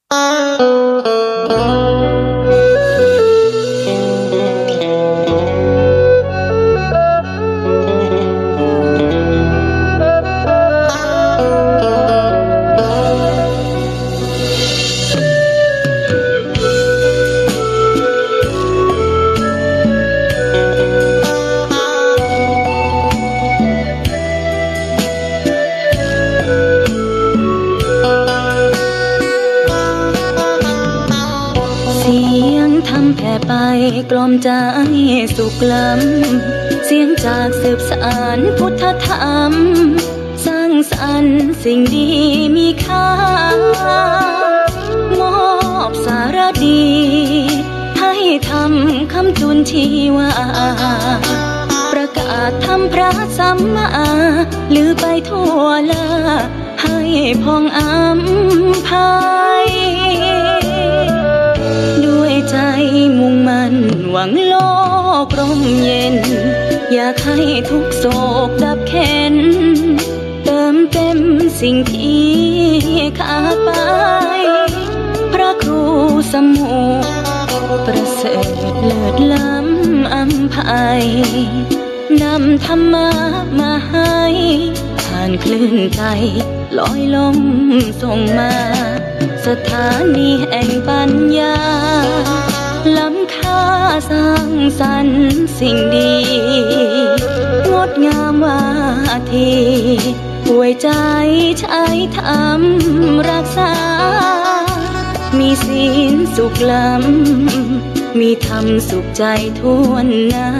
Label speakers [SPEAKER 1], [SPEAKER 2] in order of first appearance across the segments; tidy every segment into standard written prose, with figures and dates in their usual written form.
[SPEAKER 1] กล่อมใจสุขล้ำเสียงจากสืบสานพุทธธรรมสร้างสรรค์สิ่งดีมีค่ามอบสารดีให้ทำคำจุนชีวาประกาศธรรมพระสัมมาลือไปทั่วลาให้พองอำไพด้วยใจมุ่งมั่นหวังโลกร่มเย็นอยากให้ทุกโศกดับเข็นเติมเต็มสิ่งที่ขาดไปพระครูสมุประเสริฐเลิศล้ำอำไพนำธรรมะมาให้ผ่านคลื่นใจลอยลมส่งมาสถานีแห่งปัญญาล้ำค่าสร้างสรรค์สิ่งดีงดงามวาทีป่วยใจใช้ธรรมรักษามีศีลสุขล้ำมีธรรมสุขใจทั่วหน้า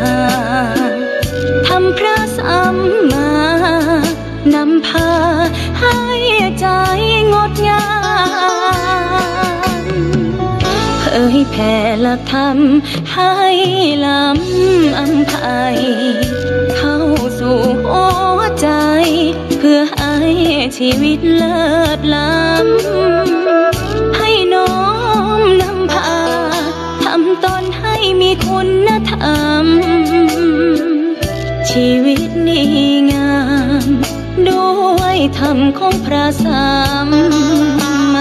[SPEAKER 1] ธรรมพระสัมมานำพาให้ใจงดงามเผยแผ่หลักธรรมให้ล้ำอำไพเข้าสู่หัวใจเพื่อให้ชีวิตเลิศล้ำให้น้อมนำพาทำตนให้มีคุณธรรมชีวิตดีงามด้วยธรรมของพระสัมมา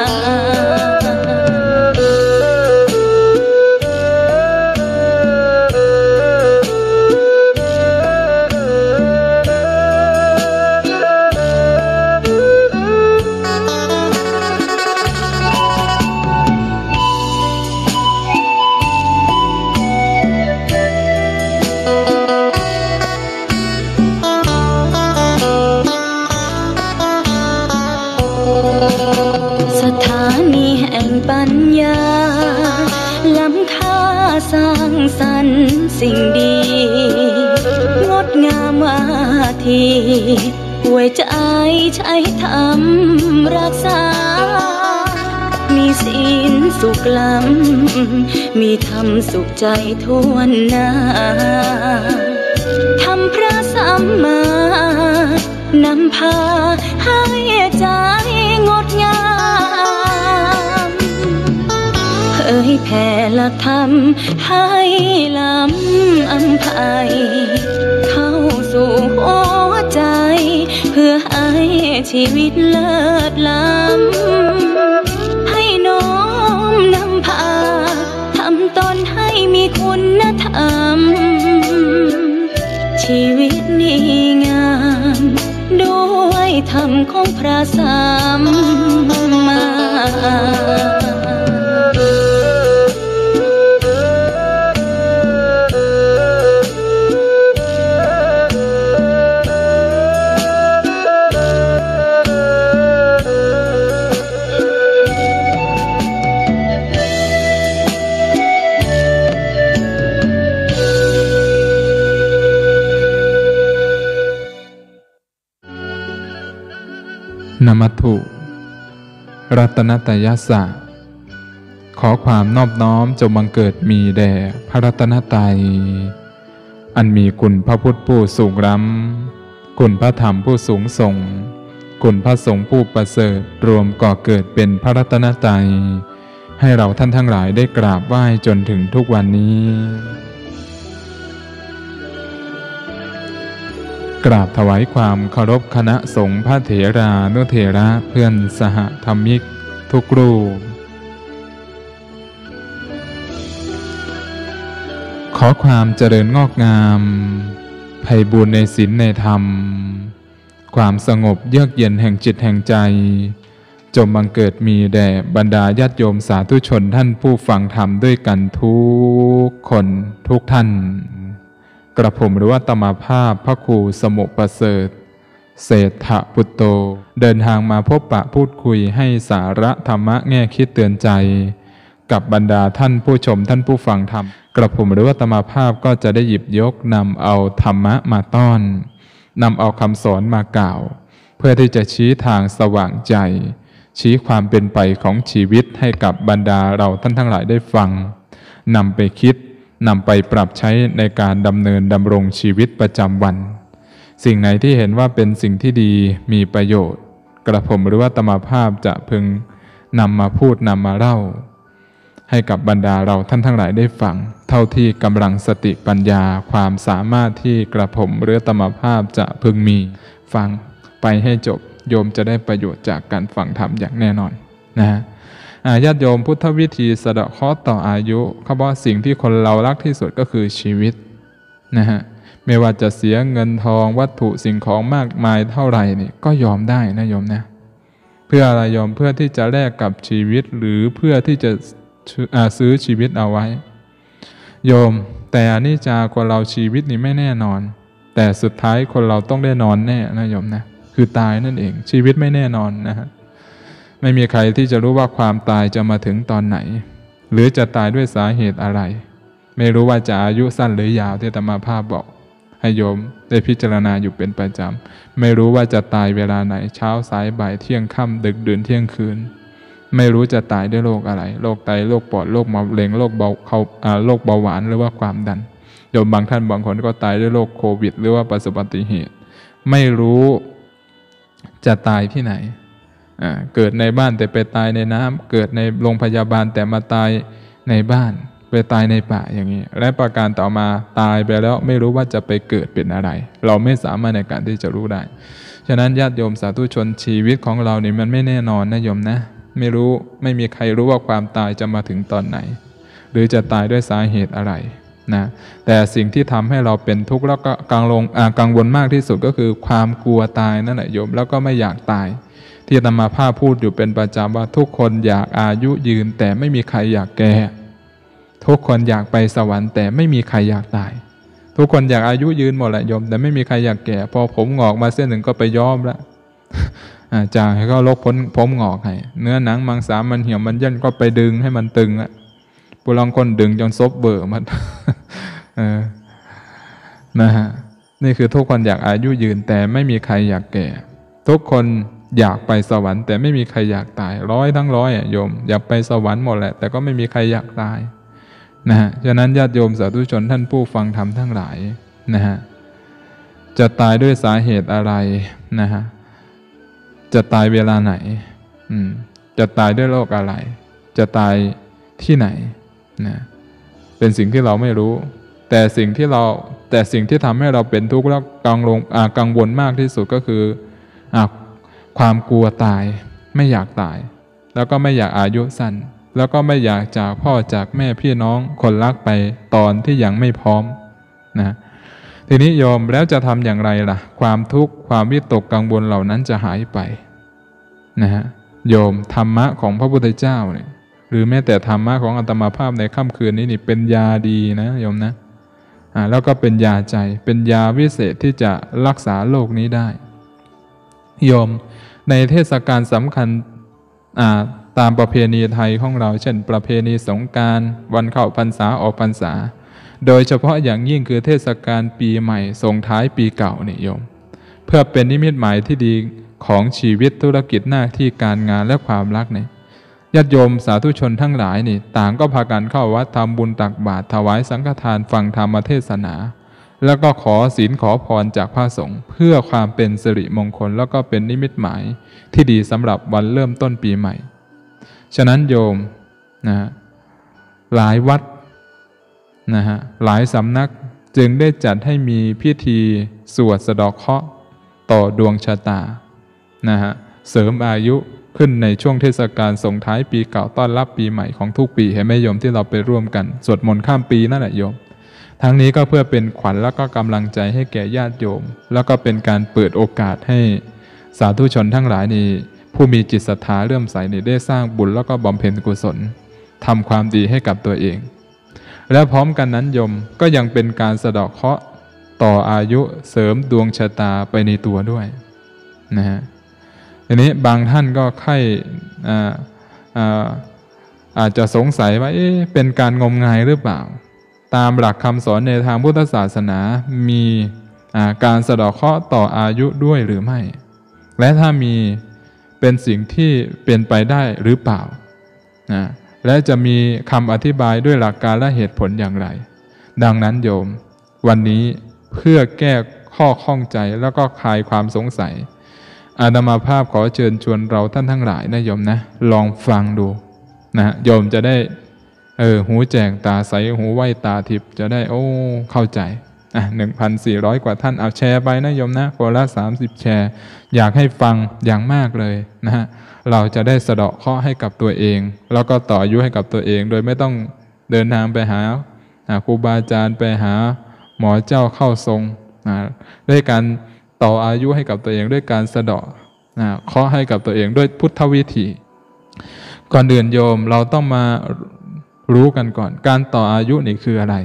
[SPEAKER 1] ปัญญาล้ำค่าสร้างสรรค์สิ่งดีงดงามวาทีป่วยใจใช้ธรรมรักษามีศีลสุขล้ำมีธรรมสุขใจทั่วหน้าธรรมพระสัมมานำพาให้ใจงดงามเผยแผ่หลักธรรมให้ล้ำอำไพเข้าสู่หัวใจเพื่อให้ชีวิตเลิศล้ำให้น้อมนำพาทำตนให้มีคุณธรรมชีวิตดีงามด้วยธรรมของพระสัมมา
[SPEAKER 2] นมัตถุรัตนตยัสสะขอความนอบน้อมจงบังเกิดมีแด่พระรัตนตรัยอันมีคุณพระพุทธผู้สูงล้ำคุณพระธรรมผู้สูงส่งคุณพระสงฆ์ผู้ประเสริฐรวมก่อเกิดเป็นพระรัตนตรัยให้เราท่านทั้งหลายได้กราบไหว้จนถึงทุกวันนี้กราบถวายความเคารพคณะสงฆ์พระเถรานุเถระเพื่อนสหธรรมิกทุกรูปขอความเจริญงอกงามไพบูรย์ในศีลในธรรมความสงบเยือกเย็นแห่งจิตแห่งใจจงบังเกิดมีแด่บรรดาญาติโยมสาธุชนท่านผู้ฟังธรรมด้วยกันทุกคนทุกท่านกระผมหรือว่าตมาภาพพระครูสมุประเสริฐเศรษฐปุตโตเดินทางมาพบปะพูดคุยให้สาระธรรมะแง่คิดเตือนใจกับบรรดาท่านผู้ชมท่านผู้ฟังธรรมกระผมหรือว่าตมาภาพก็จะได้หยิบยกนำเอาธรรมะมาต้อนนำเอาคำสอนมากล่าวเพื่อที่จะชี้ทางสว่างใจชี้ความเป็นไปของชีวิตให้กับบรรดาเราท่านทั้งหลายได้ฟังนำไปคิดนำไปปรับใช้ในการดำเนินดำรงชีวิตประจำวันสิ่งไหนที่เห็นว่าเป็นสิ่งที่ดีมีประโยชน์กระผมหรือว่าตมาภาพจะพึงนำมาพูดนำมาเล่าให้กับบรรดาเราท่านทั้งหลายได้ฟังเท่าที่กำลังสติปัญญาความสามารถที่กระผมหรือตมาภาพจะพึงมีฟังไปให้จบโยมจะได้ประโยชน์จากการฟังธรรมอย่างแน่นอนนะฮะญาติโยมพุทธวิธีสะเดาะเคราะห์ต่ออายุเขาบอกสิ่งที่คนเรารักที่สุดก็คือชีวิตนะฮะไม่ว่าจะเสียเงินทองวัตถุสิ่งของมากมายเท่าไหร่นี่ก็ยอมได้นะโยมนะเพื่ออะไรโยมเพื่อที่จะแลกกับชีวิตหรือเพื่อที่จะซื้อชีวิตเอาไว้โยมแต่อนิจจาคนเราชีวิตนี่ไม่แน่นอนแต่สุดท้ายคนเราต้องได้นอนแน่นะโยมนะคือตายนั่นเองชีวิตไม่แน่นอนนะฮะไม่มีใครที่จะรู้ว่าความตายจะมาถึงตอนไหนหรือจะตายด้วยสาเหตุอะไรไม่รู้ว่าจะอายุสั้นหรือยาวที่อาตมาภาพบอกให้โยมได้พิจารณาอยู่เป็นประจำไม่รู้ว่าจะตายเวลาไหนเช้าสายบ่ายเที่ยงค่ำดึกดื่นเที่ยงคืนไม่รู้จะตายด้วยโรคอะไรโรคไตโรคปอดโรคมะเร็งโรคเบาหวานหรือว่าความดันโยมบางท่านบางคนก็ตายด้วยโรคโควิดหรือว่าประสบอุบัติเหตุไม่รู้จะตายที่ไหนเกิดในบ้านแต่ไปตายในน้ำเกิดในโรงพยาบาลแต่มาตายในบ้านไปตายในป่าอย่างนี้และประการต่อมาตายไปแล้วไม่รู้ว่าจะไปเกิดเป็นอะไรเราไม่สามารถในการที่จะรู้ได้ฉะนั้นญาติโยมสาธุชนชีวิตของเรานี่มันไม่แน่นอนนะโยมนะไม่รู้ไม่มีใครรู้ว่าความตายจะมาถึงตอนไหนหรือจะตายด้วยสาเหตุอะไรนะแต่สิ่งที่ทำให้เราเป็นทุกข์แล้วก็กังวลมากที่สุดก็คือความกลัวตายนั่นแหละโยมแล้วก็ไม่อยากตายที่อาตมาภาพพูดอยู่เป็นประจำว่าทุกคนอยากอายุยืนแต่ไม่มีใครอยากแก่ทุกคนอยากไปสวรรค์แต่ไม่มีใครอยากตายทุกคนอยากอายุยืนหมดแหละโยมแต่ไม่มีใครอยากแก่พอผมงอกมาเส้นหนึ่งก็ไปย้อมแล้วจ่ายให้ก็ลกผมงอกให้เนื้อหนังมังสามันเหี่ยวมันย่นก็ไปดึงให้มันตึงผู้ลองคนดึงจนซบเบื่อมันนะฮะนี่คือทุกคนอยากอายุยืนแต่ไม่มีใครอยากแก่ทุกคนอยากไปสวรรค์แต่ไม่มีใครอยากตายทั้งร้อยโยมอยากไปสวรรค์หมดแหละแต่ก็ไม่มีใครอยากตายนะฮะฉะนั้นญาติโยมสาธุชนท่านผู้ฟังธรรมทั้งหลายนะฮะจะตายด้วยสาเหตุอะไรนะฮะจะตายเวลาไหนจะตายด้วยโรคอะไรจะตายที่ไหนนะเป็นสิ่งที่เราไม่รู้แต่สิ่งที่ทำให้เราเป็นทุกข์และกังวลมากที่สุดก็คือความกลัวตายไม่อยากตายแล้วก็ไม่อยากอายุสั้นแล้วก็ไม่อยากจากพ่อจากแม่พี่น้องคนรักไปตอนที่ยังไม่พร้อมนะทีนี้โยมแล้วจะทำอย่างไรล่ะความทุกข์ความวิตกกังวลเหล่านั้นจะหายไปนะฮะโยมธรรมะของพระพุทธเจ้าเนี่ยหรือแม้แต่ธรรมะของอาตมาภาพในค่ำคืนนี้นี่เป็นยาดีนะโยมนะแล้วก็เป็นยาใจเป็นยาวิเศษที่จะรักษาโรคนี้ได้โยมในเทศกาลสำคัญตามประเพณีไทยของเราเช่นประเพณีสงกรานต์วันเข้าพรรษาออกพรรษาโดยเฉพาะอย่างยิ่งคือเทศกาลปีใหม่ส่งท้ายปีเก่านี่โยมเพื่อเป็นนิมิตหมายที่ดีของชีวิตธุรกิจหน้าที่การงานและความรักเนี่ยญาติโยมสาธุชนทั้งหลายนี่ต่างก็พากันเข้าวัดทำบุญตักบาตรถวายสังฆทานฟังธรรมเทศนาแล้วก็ขอศีลขอพรจากพระสงฆ์เพื่อความเป็นสิริมงคลแล้วก็เป็นนิมิตหมายที่ดีสำหรับวันเริ่มต้นปีใหม่ฉะนั้นโยมนะหลายวัดนะฮะหลายสำนักจึงได้จัดให้มีพิธีสวดสะเดาะเคราะห์ต่อดวงชะตานะฮะเสริมอายุขึ้นในช่วงเทศกาลส่งท้ายปีเก่าต้อนรับปีใหม่ของทุกปีเห็นไหมโยมที่เราไปร่วมกันสวดมนต์ข้ามปีนั่นแหละโยมทั้งนี้ก็เพื่อเป็นขวัญแล้วก็กำลังใจให้แก่ญาติโยมแล้วก็เป็นการเปิดโอกาสให้สาธุชนทั้งหลายนี่ผู้มีจิตศรัทธาเลื่อมใสนี่ได้สร้างบุญแล้วก็บำเพ็ญกุศลทำความดีให้กับตัวเองและพร้อมกันนั้นโยมก็ยังเป็นการสะเดาะเคราะห์ต่ออายุเสริมดวงชะตาไปในตัวด้วยนะฮะทีนี้บางท่านก็อาจจะสงสัยว่าเป็นการงมงายหรือเปล่าตามหลักคำสอนในทางพุทธศาสนามีการสะเดาะเคราะห์ต่ออายุด้วยหรือไม่และถ้ามีเป็นสิ่งที่เป็นไปได้หรือเปล่าและจะมีคำอธิบายด้วยหลักการและเหตุผลอย่างไรดังนั้นโยมวันนี้เพื่อแก้ข้อข้องใจแล้วก็คลายความสงสัยอาตมาภาพขอเชิญชวนเราท่านทั้งหลายนะโยมนะลองฟังดูนะโยมจะได้หูแจ้งตาใสหูไว้ตาทิพย์จะได้เข้าใจ1,400 กว่าท่านเอาแชร์ไปนะโยมนะคนละ30แชร์อยากให้ฟังอย่างมากเลยนะฮะเราจะได้สะเดาะเคราะห์ให้กับตัวเองแล้วก็ต่ออายุให้กับตัวเองโดยไม่ต้องเดินทางไปหาครูบาอาจารย์ไปหาหมอเจ้าเข้าทรงด้วยการต่ออายุให้กับตัวเองด้วยการสะเดาะเคราะห์ให้กับตัวเองด้วยพุทธวิธีก่อนอื่นโยมเราต้องมารู้กันก่อนการต่ออายุนี่คืออะไร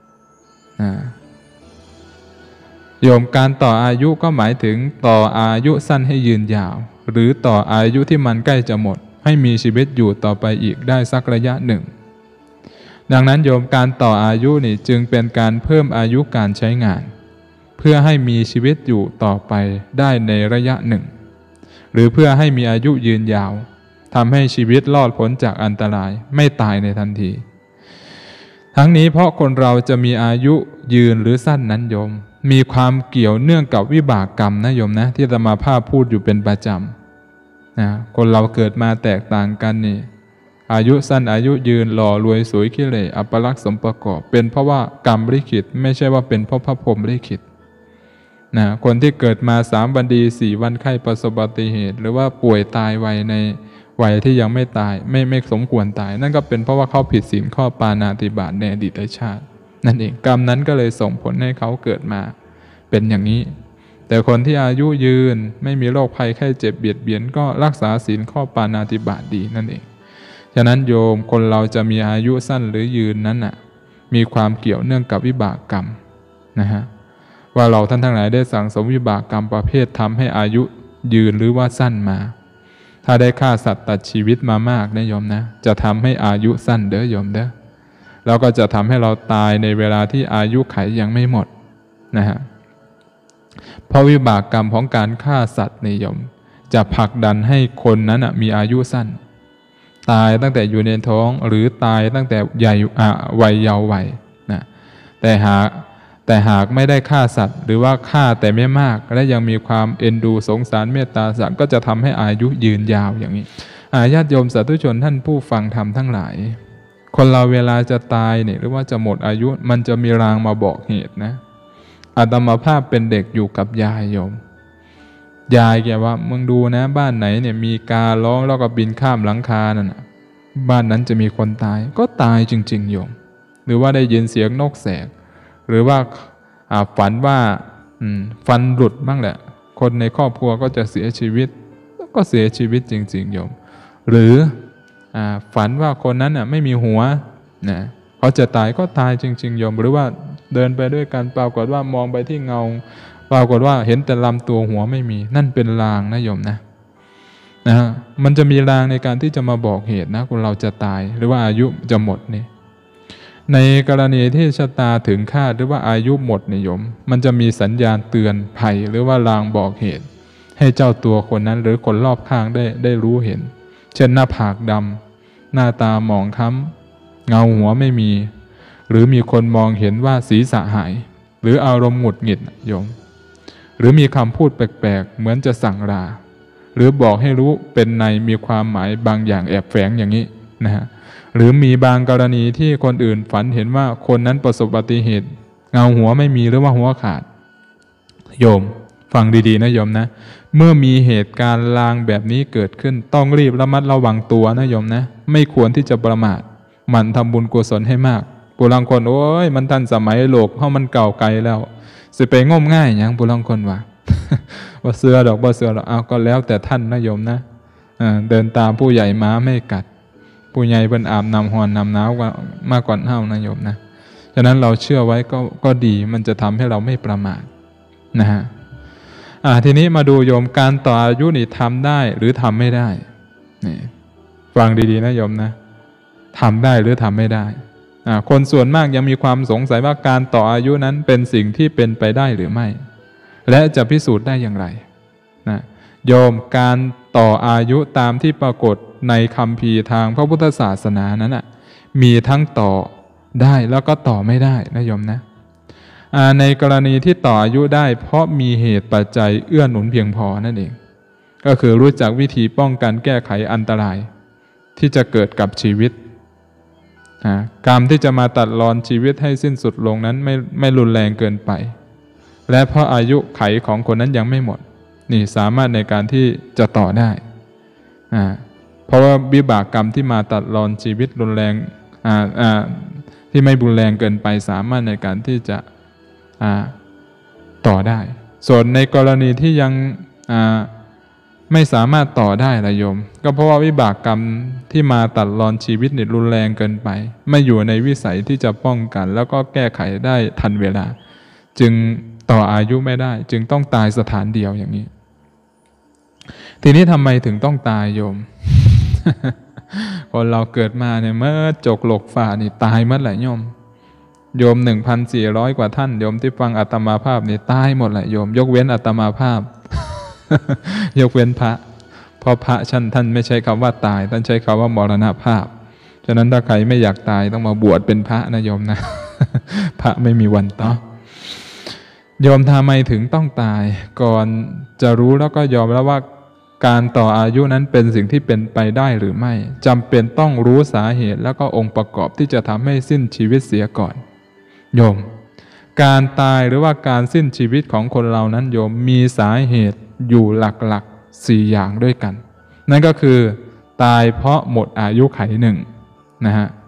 [SPEAKER 2] โยมการต่ออายุก็หมายถึงต่ออายุสั้นให้ยืนยาวหรือต่ออายุที่มันใกล้จะหมดให้มีชีวิตอยู่ต่อไปอีกได้สักระยะหนึ่งดังนั้นโยมการต่ออายุนี่จึงเป็นการเพิ่มอายุการใช้งานเพื่อให้มีชีวิตอยู่ต่อไปได้ในระยะหนึ่งหรือเพื่อให้มีอายุยืนยาวทำให้ชีวิตรอดพ้นจากอันตรายไม่ตายในทันทีทั้งนี้เพราะคนเราจะมีอายุยืนหรือสั้นนั้นโยมมีความเกี่ยวเนื่องกับวิบากกรรมนะโยมนะที่อาตมาภาพพูดอยู่เป็นประจำนะคนเราเกิดมาแตกต่างกันนี่อายุสั้นอายุยืนหล่อรวยสวยขี้เหร่อัปลักษณ์สมประกอบเป็นเพราะว่ากรรมลิขิตไม่ใช่ว่าเป็นเพราะพระพรหมลิขิตนะคนที่เกิดมา3 วันดี4 วันไข้ประสบอุบัติเหตุหรือว่าป่วยตายไวในวัยที่ยังไม่ตายไม่สมควรตายนั่นก็เป็นเพราะว่าเขาผิดศีลข้อปาณาติบาตในอดีตชาตินั่นเองกรรมนั้นก็เลยส่งผลให้เขาเกิดมาเป็นอย่างนี้แต่คนที่อายุยืนไม่มีโรคภัยไข้เจ็บเบียดเบียนก็รักษาศีลข้อปาณาติบาตดีนั่นเองฉะนั้นโยมคนเราจะมีอายุสั้นหรือยืนนั้นมีความเกี่ยวเนื่องกับวิบากกรรมนะฮะว่าเราท่านทั้งหลายได้สั่งสมวิบากกรรมประเภททำให้อายุยืนหรือว่าสั้นมาถ้าได้ฆ่าสัตว์ตัดชีวิตมามากนะโยมนะจะทำให้อายุสั้นเด้อโยมเด้อแล้วก็จะทำให้เราตายในเวลาที่อายุไขยังไม่หมดนะฮะเพราะวิบากกรรมของการฆ่าสัตว์ในโยมจะผลักดันให้คนนั้นมีอายุสั้นตายตั้งแต่อยู่ในท้องหรือตายตั้งแต่วัยเยาว์วัยนะแต่หากไม่ได้ฆ่าสัตว์หรือว่าฆ่าแต่ไม่มากและยังมีความเอ็นดูสงสารเมตตาสัตว์ก็จะทำให้อายุยืนยาวอย่างนี้ญาติโยมสาธุชนท่านผู้ฟังธรรมทั้งหลายคนเราเวลาจะตายเนี่ยหรือว่าจะหมดอายุมันจะมีรางมาบอกเหตุนะอาตมาภาพเป็นเด็กอยู่กับยายโยมยายแกว่ามึงดูนะบ้านไหนเนี่ยมีการ้องแล้วก็บินข้ามหลังคานั่นนะบ้านนั้นจะมีคนตายก็ตายจริงๆโยมหรือว่าได้ยินเสียงนกแสกหรือว่าฝันว่าฟันหลุดบ้างแหละคนในครอบครัวก็จะเสียชีวิตก็เสียชีวิตจริงๆโยมหรือฝันว่าคนนั้นไม่มีหัวนะเขาจะตายก็ตายจริงๆโยมหรือว่าเดินไปด้วยกันปรากฏว่ามองไปที่เงาปรากฏว่าเห็นแต่ลำตัวหัวไม่มีนั่นเป็นลางนะโยมนะมันจะมีลางในการที่จะมาบอกเหตุนะคนเราจะตายหรือว่าอายุจะหมดนี่ในกรณีที่ชะตาถึงคาดหรือว่าอายุหมดนิยมมันจะมีสัญญาณเตือนภัยหรือว่าลางบอกเหตุให้เจ้าตัวคนนั้นหรือคนรอบข้างได้รู้เห็นเช่นหน้าผากดำหน้าตาหมองคล้ำเงาหัวไม่มีหรือมีคนมองเห็นว่าศีรษะหายหรืออารมณ์หงุดหงิดโยมหรือมีคำพูดแปลกๆเหมือนจะสั่งลาหรือบอกให้รู้เป็นในมีความหมายบางอย่างแอบแฝงอย่างนี้นะฮะหรือมีบางกรณีที่คนอื่นฝันเห็นว่าคนนั้นประสบอุบัติเหตุเงาหัวไม่มีหรือว่าหัวขาดโยมฟังดีๆนะโยมนะเมื่อมีเหตุการณ์ลางแบบนี้เกิดขึ้นต้องรีบระมัดระวังตัวนะโยมนะไม่ควรที่จะประมาทหมั่นทำบุญกุศลให้มากบุรังคนโอ้ยมันทันสมัยโลกเพราะมันเก่าไกลแล้วสิไปงมง่ายอย่างบุรังคนว่า ว่าเสือดอกบ่เสือดอกเอาก็แล้วแต่ท่านนะโยมนะเดินตามผู้ใหญ่ม้าไม่กัดผู้ใหญ่เป็นอาบน้ำหอนน้ำหนาวมากกว่าเฮานะโยมนะฉะนั้นเราเชื่อไว้ก็ดีมันจะทำให้เราไม่ประมาทนะฮะทีนี้มาดูโยมการต่ออายุนี่ทำได้หรือทำไม่ได้นี่ฟังดีๆนะโยมนะทำได้หรือทำไม่ได้คนส่วนมากยังมีความสงสัยว่าการต่ออายุนั้นเป็นสิ่งที่เป็นไปได้หรือไม่และจะพิสูจน์ได้อย่างไรนะโยมการต่ออายุตามที่ปรากฏในคัมภีร์ทางพระพุทธศาสนานั้นมีทั้งต่อได้แล้วก็ต่อไม่ได้นะโยมนะในกรณีที่ต่ออายุได้เพราะมีเหตุปัจจัยเอื้อหนุนเพียงพอนั่นเองก็คือรู้จักวิธีป้องกันแก้ไขอันตรายที่จะเกิดกับชีวิตกรรมที่จะมาตัดรอนชีวิตให้สิ้นสุดลงนั้นไม่รุนแรงเกินไปและเพราะอายุไขของคนนั้นยังไม่หมดนี่สามารถในการที่จะต่อได้เพราะว่าวิบากกรรมที่มาตัดรอนชีวิตรุนแรงที่ไม่รุนแรงเกินไปสามารถในการที่จะต่อได้ส่วนในกรณีที่ยังไม่สามารถต่อได้ละโยมก็เพราะว่าวิบากกรรมที่มาตัดรอนชีวิตนี่รุนแรงเกินไปไม่อยู่ในวิสัยที่จะป้องกันแล้วก็แก้ไขได้ทันเวลาจึงต่ออายุไม่ได้จึงต้องตายสถานเดียวอย่างนี้ทีนี้ทำไมถึงต้องตายโยม คนเราเกิดมาเนี่ยเมื่อจกหลกฝ่านี่ตายเมื่อไหร่โยม 1,400 กว่าท่านโยมที่ฟังอาตมาภาพนี่ตายหมดแหละโยมยกเว้นอาตมาภาพ ยกเว้นพระเพราะพระท่านไม่ใช้คำว่าตายท่านใช้คำว่ามรณภาพฉะนั้นถ้าใครไม่อยากตายต้องมาบวชเป็นพระนะโยมนะ พระไม่มีวันต่อโยมทำไมถึงต้องตายก่อนจะรู้แล้วก็ยอมแล้วว่าการต่ออายุนั้นเป็นสิ่งที่เป็นไปได้หรือไม่จำเป็นต้องรู้สาเหตุแล้วก็องค์ประกอบที่จะทำให้สิ้นชีวิตเสียก่อนโยมการตายหรือว่าการสิ้นชีวิตของคนเรานั้นโยมมีสาเหตุอยู่หลักๆ4อย่างด้วยกันนั่นก็คือตายเพราะหมดอายุไข1นะฮะ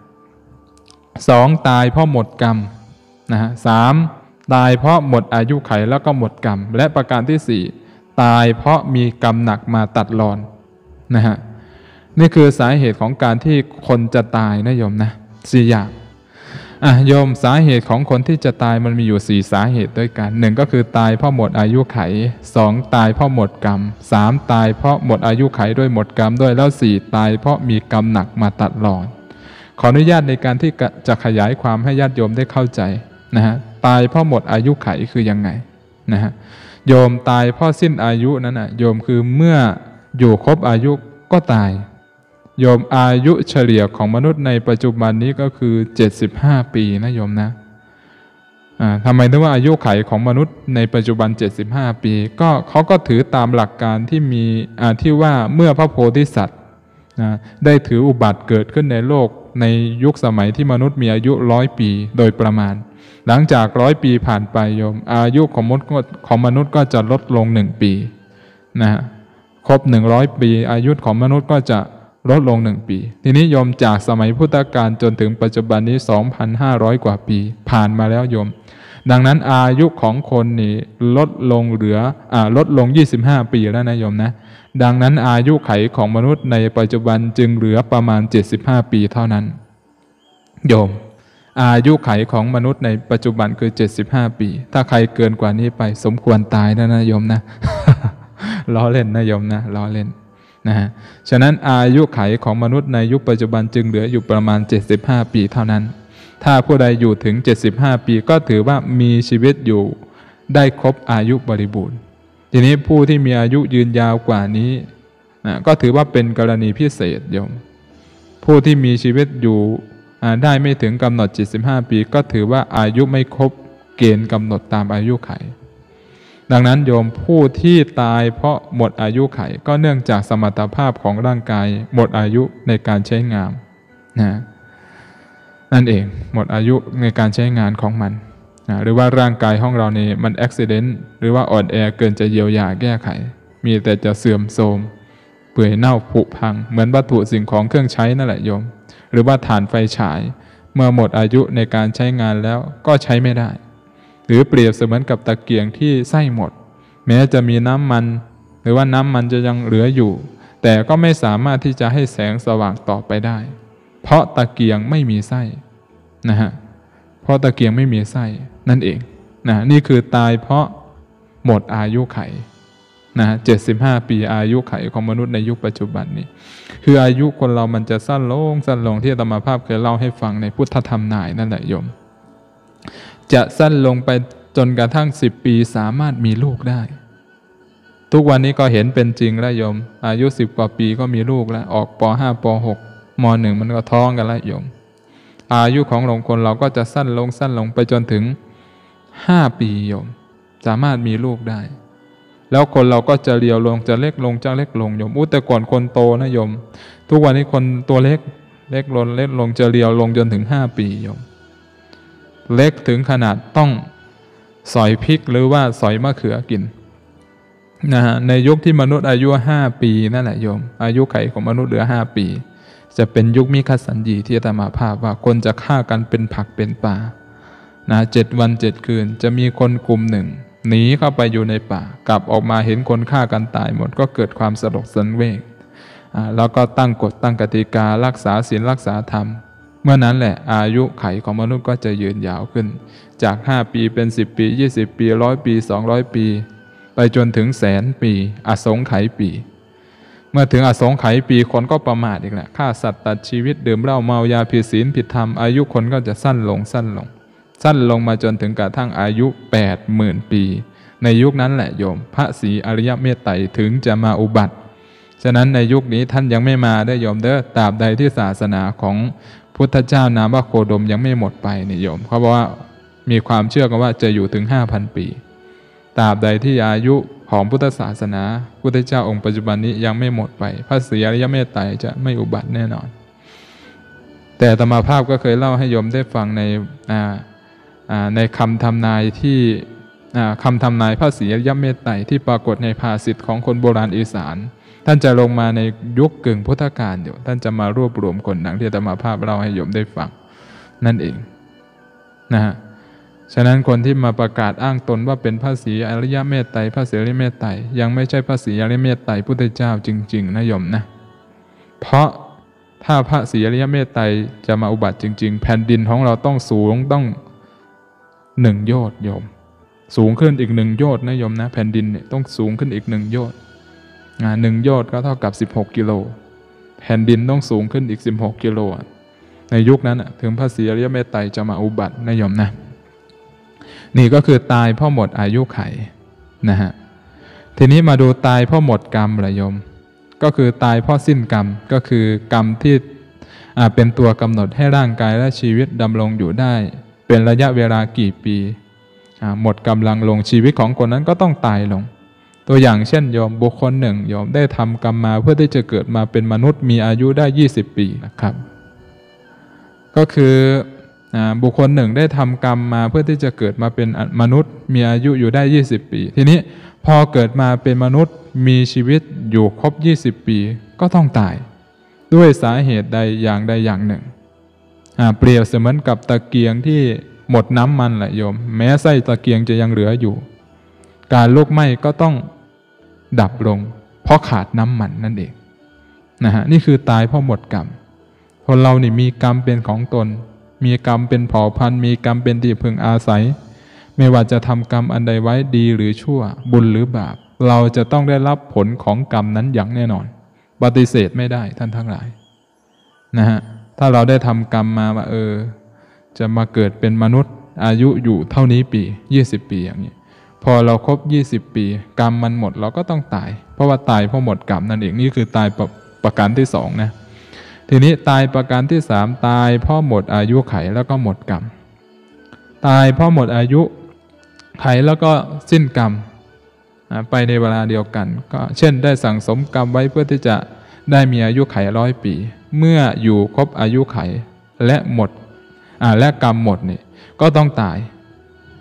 [SPEAKER 2] 2ตายเพราะหมดกรรมนะฮะ3ตายเพราะหมดอายุไขแล้วก็หมดกรรมและประการที่4ตายเพราะมีกรรมหนักมาตัดรอนนะฮะนี่คือสาเหตุของการที่คนจะตายนะโยมนะ4อย่างโยมสาเหตุของคนที่จะตายมันมีอยู่4สาเหตุด้วยกัน1ก็คือตายเพราะหมดอายุไข2ตายเพราะหมดกรรม3ตายเพราะหมดอายุไขด้วยหมดกรรมด้วยแล้ว4ตายเพราะมีกรรมหนักมาตัดรอนขออนุญาตในการที่จะขยายความให้ญาติโยมได้เข้าใจนะฮะตายเพราะหมดอายุไขคือยังไงนะฮะโยมตายเพราะสิ้นอายุนั้นนะโยมคือเมื่ออยู่ครบอายุก็ตายโยมอายุเฉลี่ยของมนุษย์ในปัจจุบันนี้ก็คือ75ปีนะโยมนะทำไมถึงว่าอายุไขของมนุษย์ในปัจจุบัน75ปีก็เขาก็ถือตามหลักการที่มีที่ว่าเมื่อพระโพธิสัตว์ได้ถืออุบัติเกิดขึ้นในโลกในยุคสมัยที่มนุษย์มีอายุ100 ปีโดยประมาณหลังจาก100 ปีผ่านไปโยมอายุของมนุษย์ก็จะลดลง1 ปีนะครบ100 ปีอายุของมนุษย์ก็จะลดลง1 ปีทีนี้โยมจากสมัยพุทธกาลจนถึงปัจจุบันนี้ 2,500 กว่าปีผ่านมาแล้วโยมดังนั้นอายุของคนนี่ลดลงเหลือลดลง25 ปีแล้วนะโยมนะดังนั้นอายุไขของมนุษย์ในปัจจุบันจึงเหลือประมาณ75 ปีเท่านั้นโยมอายุไขของมนุษย์ในปัจจุบันคือ75 ปีถ้าใครเกินกว่านี้ไปสมควรตายแล้วนะโยมนะ ล้อเล่นนะโยมนะล้อเล่นนะฮะฉะนั้นอายุไขของมนุษย์ในยุคปัจจุบันจึงเหลืออยู่ประมาณ75 ปีเท่านั้นถ้าผู้ใดอยู่ถึง75 ปีก็ถือว่ามีชีวิตอยู่ได้ครบอายุบริบูรณ์ทีนี้ผู้ที่มีอายุยืนยาวกว่านี้ก็ถือว่าเป็นกรณีพิเศษโยมผู้ที่มีชีวิตอยู่ได้ไม่ถึงกำหนด75 ปีก็ถือว่าอายุไม่ครบเกณฑ์กำหนดตามอายุไขดังนั้นโยมผู้ที่ตายเพราะหมดอายุไขก็เนื่องจากสมรรถภาพของร่างกายหมดอายุในการใช้งานนั่นเองหมดอายุในการใช้งานของมันหรือว่าร่างกายของเรานี่มันอุบิเหตุหรือว่าอ่อนแอเกินจะเยียวยาแก้ไขมีแต่จะเสื่อมโทรมเปื่อยเน่าผุพังเหมือนวัตถุสิ่งของเครื่องใช้นั่นแหละโยมหรือว่าถ่านไฟฉายเมื่อหมดอายุในการใช้งานแล้วก็ใช้ไม่ได้หรือเปรียบเสมือนกับตะเกียงที่ไส้หมดแม้จะมีน้ำมันหรือว่าน้ำมันจะยังเหลืออยู่แต่ก็ไม่สามารถที่จะให้แสงสว่างต่อไปได้เพราะตะเกียงไม่มีไส้นะฮะเพราะตะเกียงไม่มีไส้นั่นเองนะนี่คือตายเพราะหมดอายุไขนะ75 ปีอายุไขของมนุษย์ในยุคปัจจุบันนี้คืออายุคนเรามันจะสั้นลงที่อาตมาภาพเคยเล่าให้ฟังในพุทธธรรมนายนั่นแหละโยมจะสั้นลงไปจนกระทั่ง10 ปีสามารถมีลูกได้ทุกวันนี้ก็เห็นเป็นจริงแล้วโยมอายุ10 กว่าปีก็มีลูกแล้วออกป.5 ป.6 ม.1 มันก็ท้องกันแล้วโยมอายุของคนเราก็จะสั้นลงไปจนถึง5 ปีโยมสามารถมีลูกได้แล้วคนเราก็จะเรียวลงจะเล็กลงโยมแต่ก่อนคนโตนะโยมทุกวันนี้คนตัวเล็กลงจะเรียวลงจนถึง5 ปีโยมเล็กถึงขนาดต้องสอยพริกหรือว่าสอยมะเขือกินนะฮะในยุคที่มนุษย์อายุ5 ปีนั่นแหละโยมอายุไขของมนุษย์เหลือ5 ปีจะเป็นยุคมิคัสสัญญีที่อาตมาภาพว่าคนจะฆ่ากันเป็นผักเป็นปลานะ7 วัน 7 คืนจะมีคนกลุ่มหนึ่งหนีเข้าไปอยู่ในป่ากลับออกมาเห็นคนฆ่ากันตายหมดก็เกิดความสลดสังเวชแล้วก็ตั้งกฎตั้งกติการักษาศีลรักษาธรรมเมื่อนั้นแหละอายุไขของมนุษย์ก็จะยืนยาวขึ้นจาก5 ปีเป็น10 ปี20 ปี100 ปี200 ปีไปจนถึง100,000 ปีอสงไขยปีเมื่อถึงอสงไขยปีคนก็ประมาทอีกแหละฆ่าสัตว์ตัดชีวิตดื่มเหล้าเมายาผิดศีลผิดธรรมอายุคนก็จะสั้นลงมาจนถึงกระทั่งอายุ 80,000 ปีในยุคนั้นแหละโยมพระศรีอริยเมตไตรถึงจะมาอุบัติฉะนั้นในยุคนี้ท่านยังไม่มาได้โยมตราบใดที่ศาสนาของพุทธเจ้านามว่าโคดมยังไม่หมดไปนี่โยมเขาบอกว่ามีความเชื่อกันว่าจะอยู่ถึง 5,000 ปีตราบใดที่อายุของพุทธศาสนาพุทธเจ้าองค์ปัจจุบันนี้ยังไม่หมดไปพระศรีอริยเมตไตรจะไม่อุบัติแน่นอนแต่อาตมาภาพก็เคยเล่าให้โยมได้ฟังในคำทำนายที่คำทำนายพระศรีอริยเมตไตรที่ปรากฏในภาษิตของคนโบราณอีสานท่านจะลงมาในยุคกึ่งพุทธกาลอยู่ท่านจะมารวบรวมคนดังที่อาตมาภาพเล่าให้โยมได้ฟังนั่นเองนะฮะฉะนั้นคนที่มาประกาศอ้างตนว่าเป็นพระศรีอริยเมตไตรพระศรีอริยเมตไตรยังไม่ใช่พระศรีอริยเมตไตรพุทธเจ้าจริงๆนะโยมนะเพราะถ้าพระศรีอริยเมตไตรจะมาอุบัติจริงๆแผ่นดินของเราต้องสูงต้อง1 โยชน์โยมสูงขึ้นอีก1 โยชน์นะโยมนะแผ่นดินเนี่ยต้องสูงขึ้นอีก1 โยชน์1 โยชน์ก็เท่ากับ16 กิโลแผ่นดินต้องสูงขึ้นอีก16 กิโลในยุคนั้นถึงพระศรีอริยเมตไตรจะมาอุบัตินะโยมนะนี่ก็คือตายเพราะหมดอายุไขนะฮะทีนี้มาดูตายเพราะหมดกรรมละโยมก็คือตายเพราะสิ้นกรรมก็คือกรรมที่เป็นตัวกำหนดให้ร่างกายและชีวิตดำรงอยู่ได้เป็นระยะเวลากี่ปีหมดกำลังลงชีวิตของคนนั้นก็ต้องตายลงตัวอย่างเช่นโยมบุคคลหนึ่งโยมได้ทำกรรมมาเพื่อที่จะเกิดมาเป็นมนุษย์มีอายุได้20 ปีนะครับก็คือบุคคลหนึ่งได้ทำกรรมมาเพื่อที่จะเกิดมาเป็นมนุษย์มีอายุอยู่ได้20 ปีทีนี้พอเกิดมาเป็นมนุษย์มีชีวิตอยู่ครบ20 ปีก็ต้องตายด้วยสาเหตุใดอย่างใดอย่างหนึ่งเปรียบเสมือนกับตะเกียงที่หมดน้ำมันแหละโยมแม้ไส้ตะเกียงจะยังเหลืออยู่การลุกไหม้ก็ต้องดับลงเพราะขาดน้ำมันนั่นเองนะฮะนี่คือตายเพราะหมดกรรมคนเรานี่มีกรรมเป็นของตนมีกรรมเป็นเผ่าพันธุ์มีกรรมเป็นที่พึงอาศัยไม่ว่าจะทำกรรมอันใดไว้ดีหรือชั่วบุญหรือบาปเราจะต้องได้รับผลของกรรมนั้นอย่างแน่นอนปฏิเสธไม่ได้ท่านทั้งหลายนะฮะถ้าเราได้ทำกรรมมาว่าจะมาเกิดเป็นมนุษย์อายุอยู่เท่านี้ปี20 ปีอย่างนี้พอเราครบ20 ปีกรรมมันหมดเราก็ต้องตายเพราะว่าตายเพราะหมดกรรมนั่นเองนี่คือตายประการที่2นะทีนี้ตายประการที่3ตายเพราะหมดอายุไขแล้วก็หมดกรรมตายเพราะหมดอายุไขแล้วก็สิ้นกรรมไปในเวลาเดียวกันก็เช่นได้สั่งสมกรรมไว้เพื่อที่จะได้มีอายุไข100 ปีเมื่ออยู่ครบอายุไขและหมดและกรรมหมดนี่ก็ต้องตาย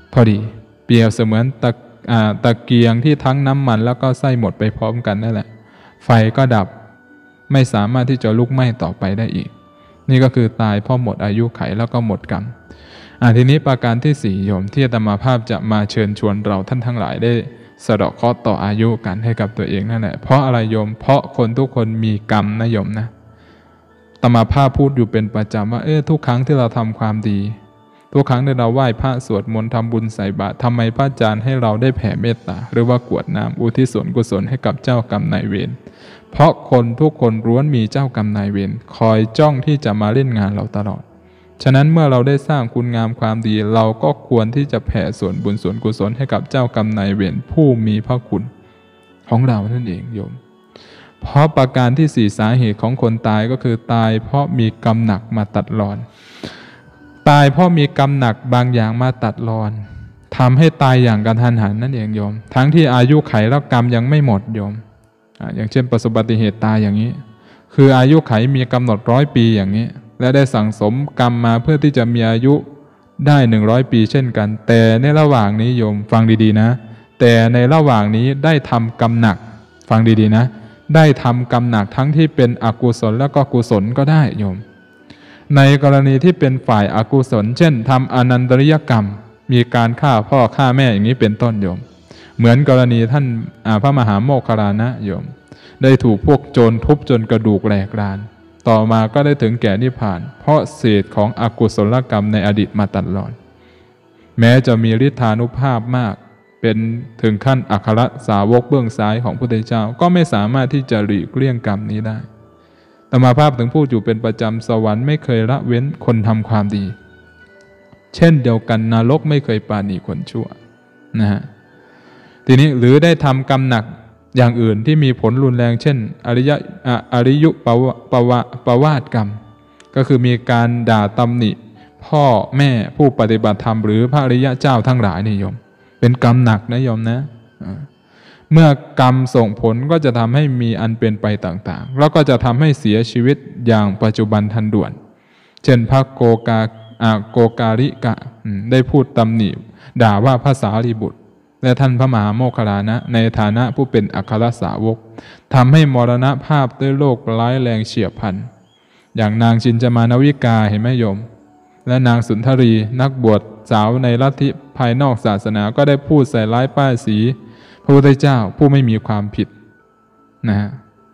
[SPEAKER 2] พอดีเปรียบเสมือนตะเกียงที่ทั้งน้ำมันแล้วก็ไส้หมดไปพร้อมกันนั่นแหละไฟก็ดับไม่สามารถที่จะลุกไหม้ต่อไปได้อีกนี่ก็คือตายเพราะหมดอายุไขแล้วก็หมดกรรมทีนี้ประการที่4โยมที่อาตมาภาพจะมาเชิญชวนเราท่านทั้งหลายได้สะเดาะเคราะห์ต่ออายุกันให้กับตัวเองนั่นแหละเพราะอะไรโยมเพราะคนทุกคนมีกรรมนะโยมนะอาตมาภาพพูดอยู่เป็นประจำว่าทุกครั้งที่เราทำความดีทุกครั้งที่เราไหว้พระสวดมนต์ทำบุญใส่บาตรทำไมพระอาจารย์ให้เราได้แผ่เมตตาหรือว่ากรวดน้ำอุทิศส่วนกุศลให้กับเจ้ากรรมนายเวรเพราะคนทุกคนล้วนมีเจ้ากรรมนายเวรคอยจ้องที่จะมาเล่นงานเราตลอดฉะนั้นเมื่อเราได้สร้างคุณงามความดีเราก็ควรที่จะแผ่ส่วนบุญส่วนกุศลให้กับเจ้ากรรมนายเวรผู้มีพระคุณของเรานั่นเองโยมเพราะประการที่4สาเหตุของคนตายก็คือตายเพราะมีกรรมหนักมาตัดรอนตายเพราะมีกรรมหนักบางอย่างมาตัดรอนทำให้ตายอย่างกระทันหันนั่นเองโยมทั้งที่อายุไขแล้วกรรมยังไม่หมดโยมอย่างเช่นประสบอุบัติเหตุตายอย่างนี้คืออายุไขมีกำหนด100 ปีอย่างนี้และได้สั่งสมกรรมมาเพื่อที่จะมีอายุได้100 ปีเช่นกันแต่ในระหว่างนี้โยมฟังดีๆนะแต่ในระหว่างนี้ได้ทำกรรมหนักฟังดีๆนะได้ทำกรรมหนักทั้งที่เป็นอกุศลและก็กุศลก็ได้โยมในกรณีที่เป็นฝ่ายอกุศลเช่นทำอนันตริยกรรมมีการฆ่าพ่อฆ่าแม่อย่างนี้เป็นต้นโยมเหมือนกรณีท่านพระมหาโมคคัลลานะโยมได้ถูกพวกโจรทุบจนกระดูกแหลกรานต่อมาก็ได้ถึงแก่นิพพานเพราะเศษของอกุศลกรรมในอดีตมาตัดรอนแม้จะมีฤทธานุภาพมากเป็นถึงขั้นอัครสาวกเบื้องซ้ายของพระพุทธเจ้าก็ไม่สามารถที่จะหลีกเลี่ยงกรรมนี้ได้อาตมาภาพถึงพูดอยู่เป็นประจำสวรรค์ไม่เคยละเว้นคนทำความดีเช่นเดียวกันนรกไม่เคยปราณีคนชั่วนะฮะทีนี้หรือได้ทำกรรมหนักอย่างอื่นที่มีผลรุนแรงเช่นอริยุปวาทกรรมก็คือมีการด่าตำหนิพ่อแม่ผู้ปฏิบัติธรรมหรือพระอริยะเจ้าทั้งหลายนี่โยมเป็นกรรมหนักนะโยมนะเมื่อกรรมส่งผลก็จะทำให้มีอันเป็นไปต่างๆแล้วก็จะทำให้เสียชีวิตอย่างปัจจุบันทันด่วนเช่นพระโกกาลิกะได้พูดตำหนิด่าว่าพระสารีบุตรและท่านพระมหาโมคคัลลานะในฐานะผู้เป็นอัครสาวกทำให้มรณภาพด้วยโรคร้ายแรงเฉียบพลันอย่างนางชินจามานวิกาเห็นไหมโยมและนางสุนทรีนักบวชสาวในลัทธิภายนอกศาสนาก็ได้พูดใส่ร้ายป้ายสีพระพุทธเจ้าผู้ไม่มีความผิดนะฮะ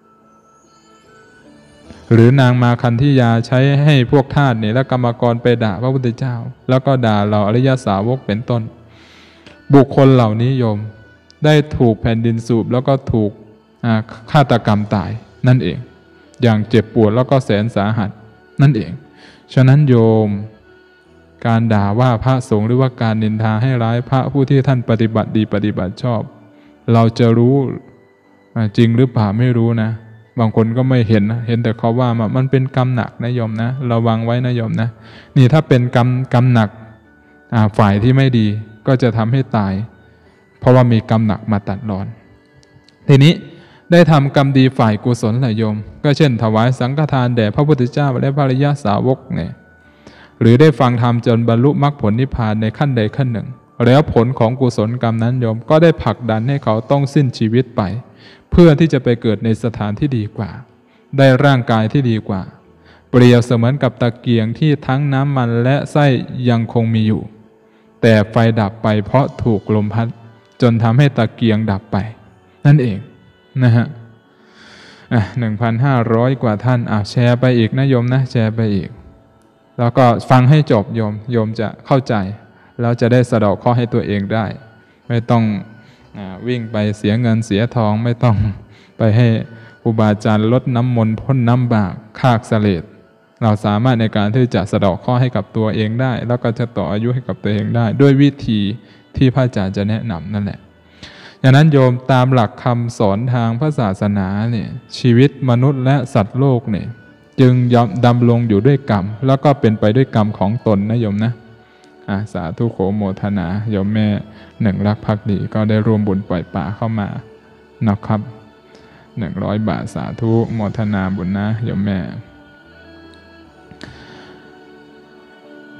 [SPEAKER 2] หรือนางมาคันธิยาใช้ให้พวกทาสเนี่ยและกรรมกรไปด่าพระพุทธเจ้าแล้วก็ด่าเหล่าอริยสาวกเป็นต้นบุคคลเหล่านี้โยมได้ถูกแผ่นดินสูบแล้วก็ถูกฆาตกรรมตายนั่นเองอย่างเจ็บปวดแล้วก็แสนสาหัสนั่นเองฉะนั้นโยมการด่าว่าพระสงฆ์หรือว่าการนินทาให้ร้ายพระผู้ที่ท่านปฏิบัติดีปฏิบัติชอบเราจะรู้จริงหรือเปล่าไม่รู้นะบางคนก็ไม่เห็นแต่เขาว่ามันเป็นกรรมหนักนะโยมนะระวังไว้นะโยมนะนี่ถ้าเป็นกรรมหนักฝ่ายที่ไม่ดีก็จะทำให้ตายเพราะว่ามีกรรมหนักมาตัดรอนทีนี้ได้ทำกรรมดีฝ่ายกุศลแหละโยมก็เช่นถวายสังฆทานแด่พระพุทธเจ้าและพระอริยสาวกเนี่ยหรือได้ฟังธรรมจนบรรลุมรรคผลนิพพานในขั้นใดขั้นหนึ่งแล้วผลของกุศลกรรมนั้นโยมก็ได้ผลักดันให้เขาต้องสิ้นชีวิตไปเพื่อที่จะไปเกิดในสถานที่ดีกว่าได้ร่างกายที่ดีกว่าเปรียบเสมือนกับตะเกียงที่ทั้งน้ำมันและไส้ยังคงมีอยู่แต่ไฟดับไปเพราะถูกลมพัดจนทำให้ตะเกียงดับไปนั่นเองนะฮะ1,500 กว่าท่านแชร์ไปอีกนะโยมนะแชร์ไปอีกแล้วก็ฟังให้จบโยมจะเข้าใจแล้วจะได้สะเดาะเคราะห์ให้ตัวเองได้ไม่ต้องวิ่งไปเสียเงินเสียทองไม่ต้องไปให้ครูบาอาจารย์ลดน้ำมนต์พ่นน้ำบากคากเสลดเราสามารถในการที่จะสะเดาะเคราะห์ให้กับตัวเองได้แล้วก็จะต่ออายุให้กับตัวเองได้ด้วยวิธีที่พระอาจารย์จะแนะนำนั่นแหละดังนั้นโยมตามหลักคำสอนทางพระศาสนาเนี่ยชีวิตมนุษย์และสัตว์โลกเนี่ยจึงดำรงอยู่ด้วยกรรมแล้วก็เป็นไปด้วยกรรมของตนนะโยมนะสาธุโขโมทนาโยมแม่หนึ่งรักภักดีก็ได้ร่วมบุญปล่อยป่าเข้ามานะครับ100 บาทสาธุโมทนาบุญนะโยมแม่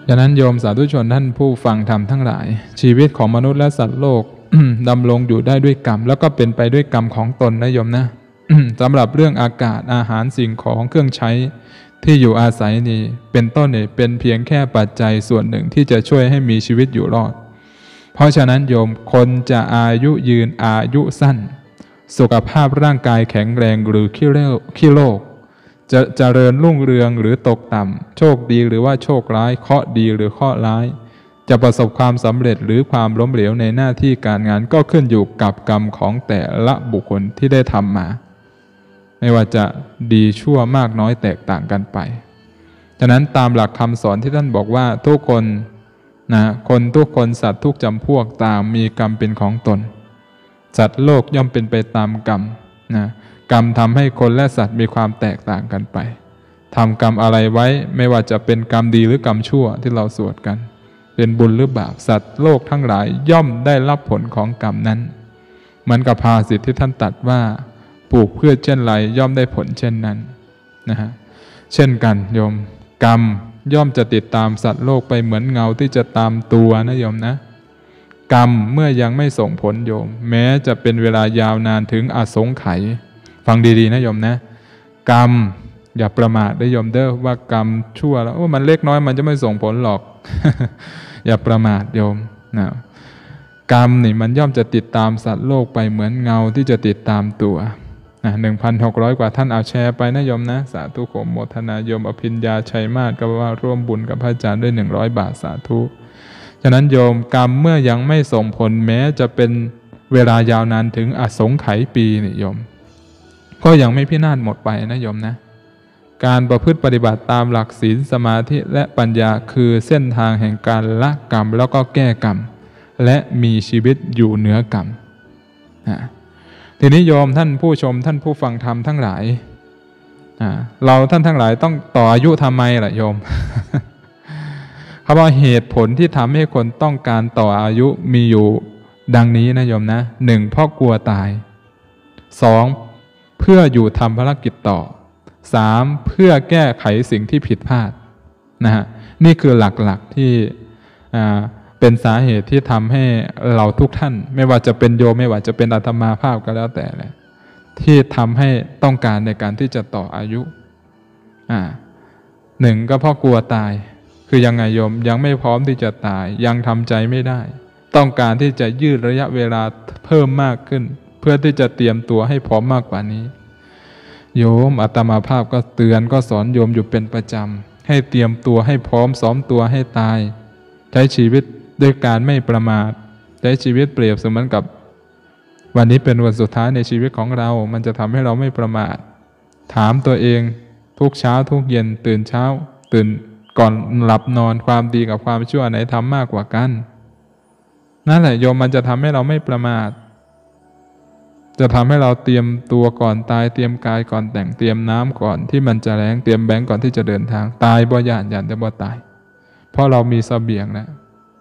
[SPEAKER 2] ฉะนั้นโยมสาธุชนท่านผู้ฟังธรรมทั้งหลายชีวิตของมนุษย์และสัตว์โลก ดำรงอยู่ได้ด้วยกรรมแล้วก็เป็นไปด้วยกรรมของตนนะโยมนะ สำหรับเรื่องอากาศอาหารสิ่งของเครื่องใช้ที่อยู่อาศัยนี้เป็นต้นเนี่ยเป็นเพียงแค่ปัจจัยส่วนหนึ่งที่จะช่วยให้มีชีวิตอยู่รอดเพราะฉะนั้นโยมคนจะอายุยืนอายุสั้นสุขภาพร่างกายแข็งแรงหรือขี้โรคจะเจริญรุ่งเรืองหรือตกต่ำโชคดีหรือว่าโชคร้ายเคราะห์ดีหรือเคราะห์ร้ายจะประสบความสำเร็จหรือความล้มเหลวในหน้าที่การงานก็ขึ้นอยู่กับกรรมของแต่ละบุคคลที่ได้ทำมาไม่ว่าจะดีชั่วมากน้อยแตกต่างกันไปฉะนั้นตามหลักคำสอนที่ท่านบอกว่าทุกคนคนทุกคนสัตว์ทุกจำพวกต่างมีกรรมเป็นของตนสัตว์โลกย่อมเป็นไปตามกรรมกรรมทำให้คนและสัตว์มีความแตกต่างกันไปทำกรรมอะไรไว้ไม่ว่าจะเป็นกรรมดีหรือกรรมชั่วที่เราสวดกันเป็นบุญหรือบาปสัตว์โลกทั้งหลายย่อมได้รับผลของกรรมนั้นเหมือนกับภาษิตที่ท่านตรัสว่าปลูกพืชเช่นไรย่อมได้ผลเช่นนั้นเช่นกันโยมกรรมย่อมจะติดตามสัตว์โลกไปเหมือนเงาที่จะตามตัวนะโยมนะกรรมเมื่อยังไม่ส่งผลโยมแม้จะเป็นเวลายาวนานถึงอสงไขยฟังดีๆนะโยมนะกรรมอย่าประมาทได้โยมเด้อว่ากรรมชั่วแล้วมันเล็กน้อยมันจะไม่ส่งผลหรอก อย่าประมาทโยมนะกรรมนี่มันย่อมจะติดตามสัตว์โลกไปเหมือนเงาที่จะติดตามตัว1,600 กว่าท่านเอาแชร์ไปนะโยมนะสาธุโขมโมทนาโยมอภิญญาชัยมาศก็ว่าร่วมบุญกับพระอาจารย์ด้วย100 บาทสาธุฉะนั้นโยมกรรมเมื่อยังไม่ส่งผลแม้จะเป็นเวลายาวนานถึงอสงไขยปีนี่โยมก็ยังไม่พินาศหมดไปนะโยมนะการประพฤติปฏิบัติตามหลักศีลสมาธิและปัญญาคือเส้นทางแห่งการละกรรมแล้วก็แก้กรรมและมีชีวิตอยู่เหนือกรรมทีนี้โยมท่านผู้ชมท่านผู้ฟังธรรมทั้งหลายเราท่านทั้งหลายต้องต่ออายุทำไมล่ะโยม เพราะว่าเหตุผลที่ทำให้คนต้องการต่ออายุมีอยู่ดังนี้นะโยมนะ 1. เพราะกลัวตาย 2. เพื่ออยู่ทำภารกิจต่อ 3. เพื่อแก้ไขสิ่งที่ผิดพลาดนี่คือหลักๆที่เป็นสาเหตุที่ทำให้เราทุกท่านไม่ว่าจะเป็นโยมไม่ว่าจะเป็นอาตมาภาพก็แล้วแต่เลยที่ทำให้ต้องการในการที่จะต่ออายุ1ก็เพราะกลัวตายคือยังไงโยมยังไม่พร้อมที่จะตายยังทำใจไม่ได้ต้องการที่จะยืดระยะเวลาเพิ่มมากขึ้นเพื่อที่จะเตรียมตัวให้พร้อมมากกว่านี้โยมอาตมาภาพก็เตือนก็สอนโยมอยู่เป็นประจำให้เตรียมตัวให้พร้อมซ้อมตัวให้ตายใช้ชีวิตด้วยการไม่ประมาทใช้ชีวิตเปรียบเสมือนกับวันนี้เป็นวันสุดท้ายในชีวิตของเรามันจะทำให้เราไม่ประมาทถามตัวเองทุกเช้าทุกเย็นตื่นเช้าตื่นก่อนหลับนอนความดีกับความชั่วไหนทำมากกว่ากันนั่นแหละโยมมันจะทำให้เราไม่ประมาทจะทำให้เราเตรียมตัวก่อนตายเตรียมกายก่อนแต่งเตรียมน้ำก่อนที่มันจะแล้งเตรียมแบงก์ก่อนที่จะเดินทางตายบ่ย่านจะบ่ตายเพราะเรามีเสบียงแล้ว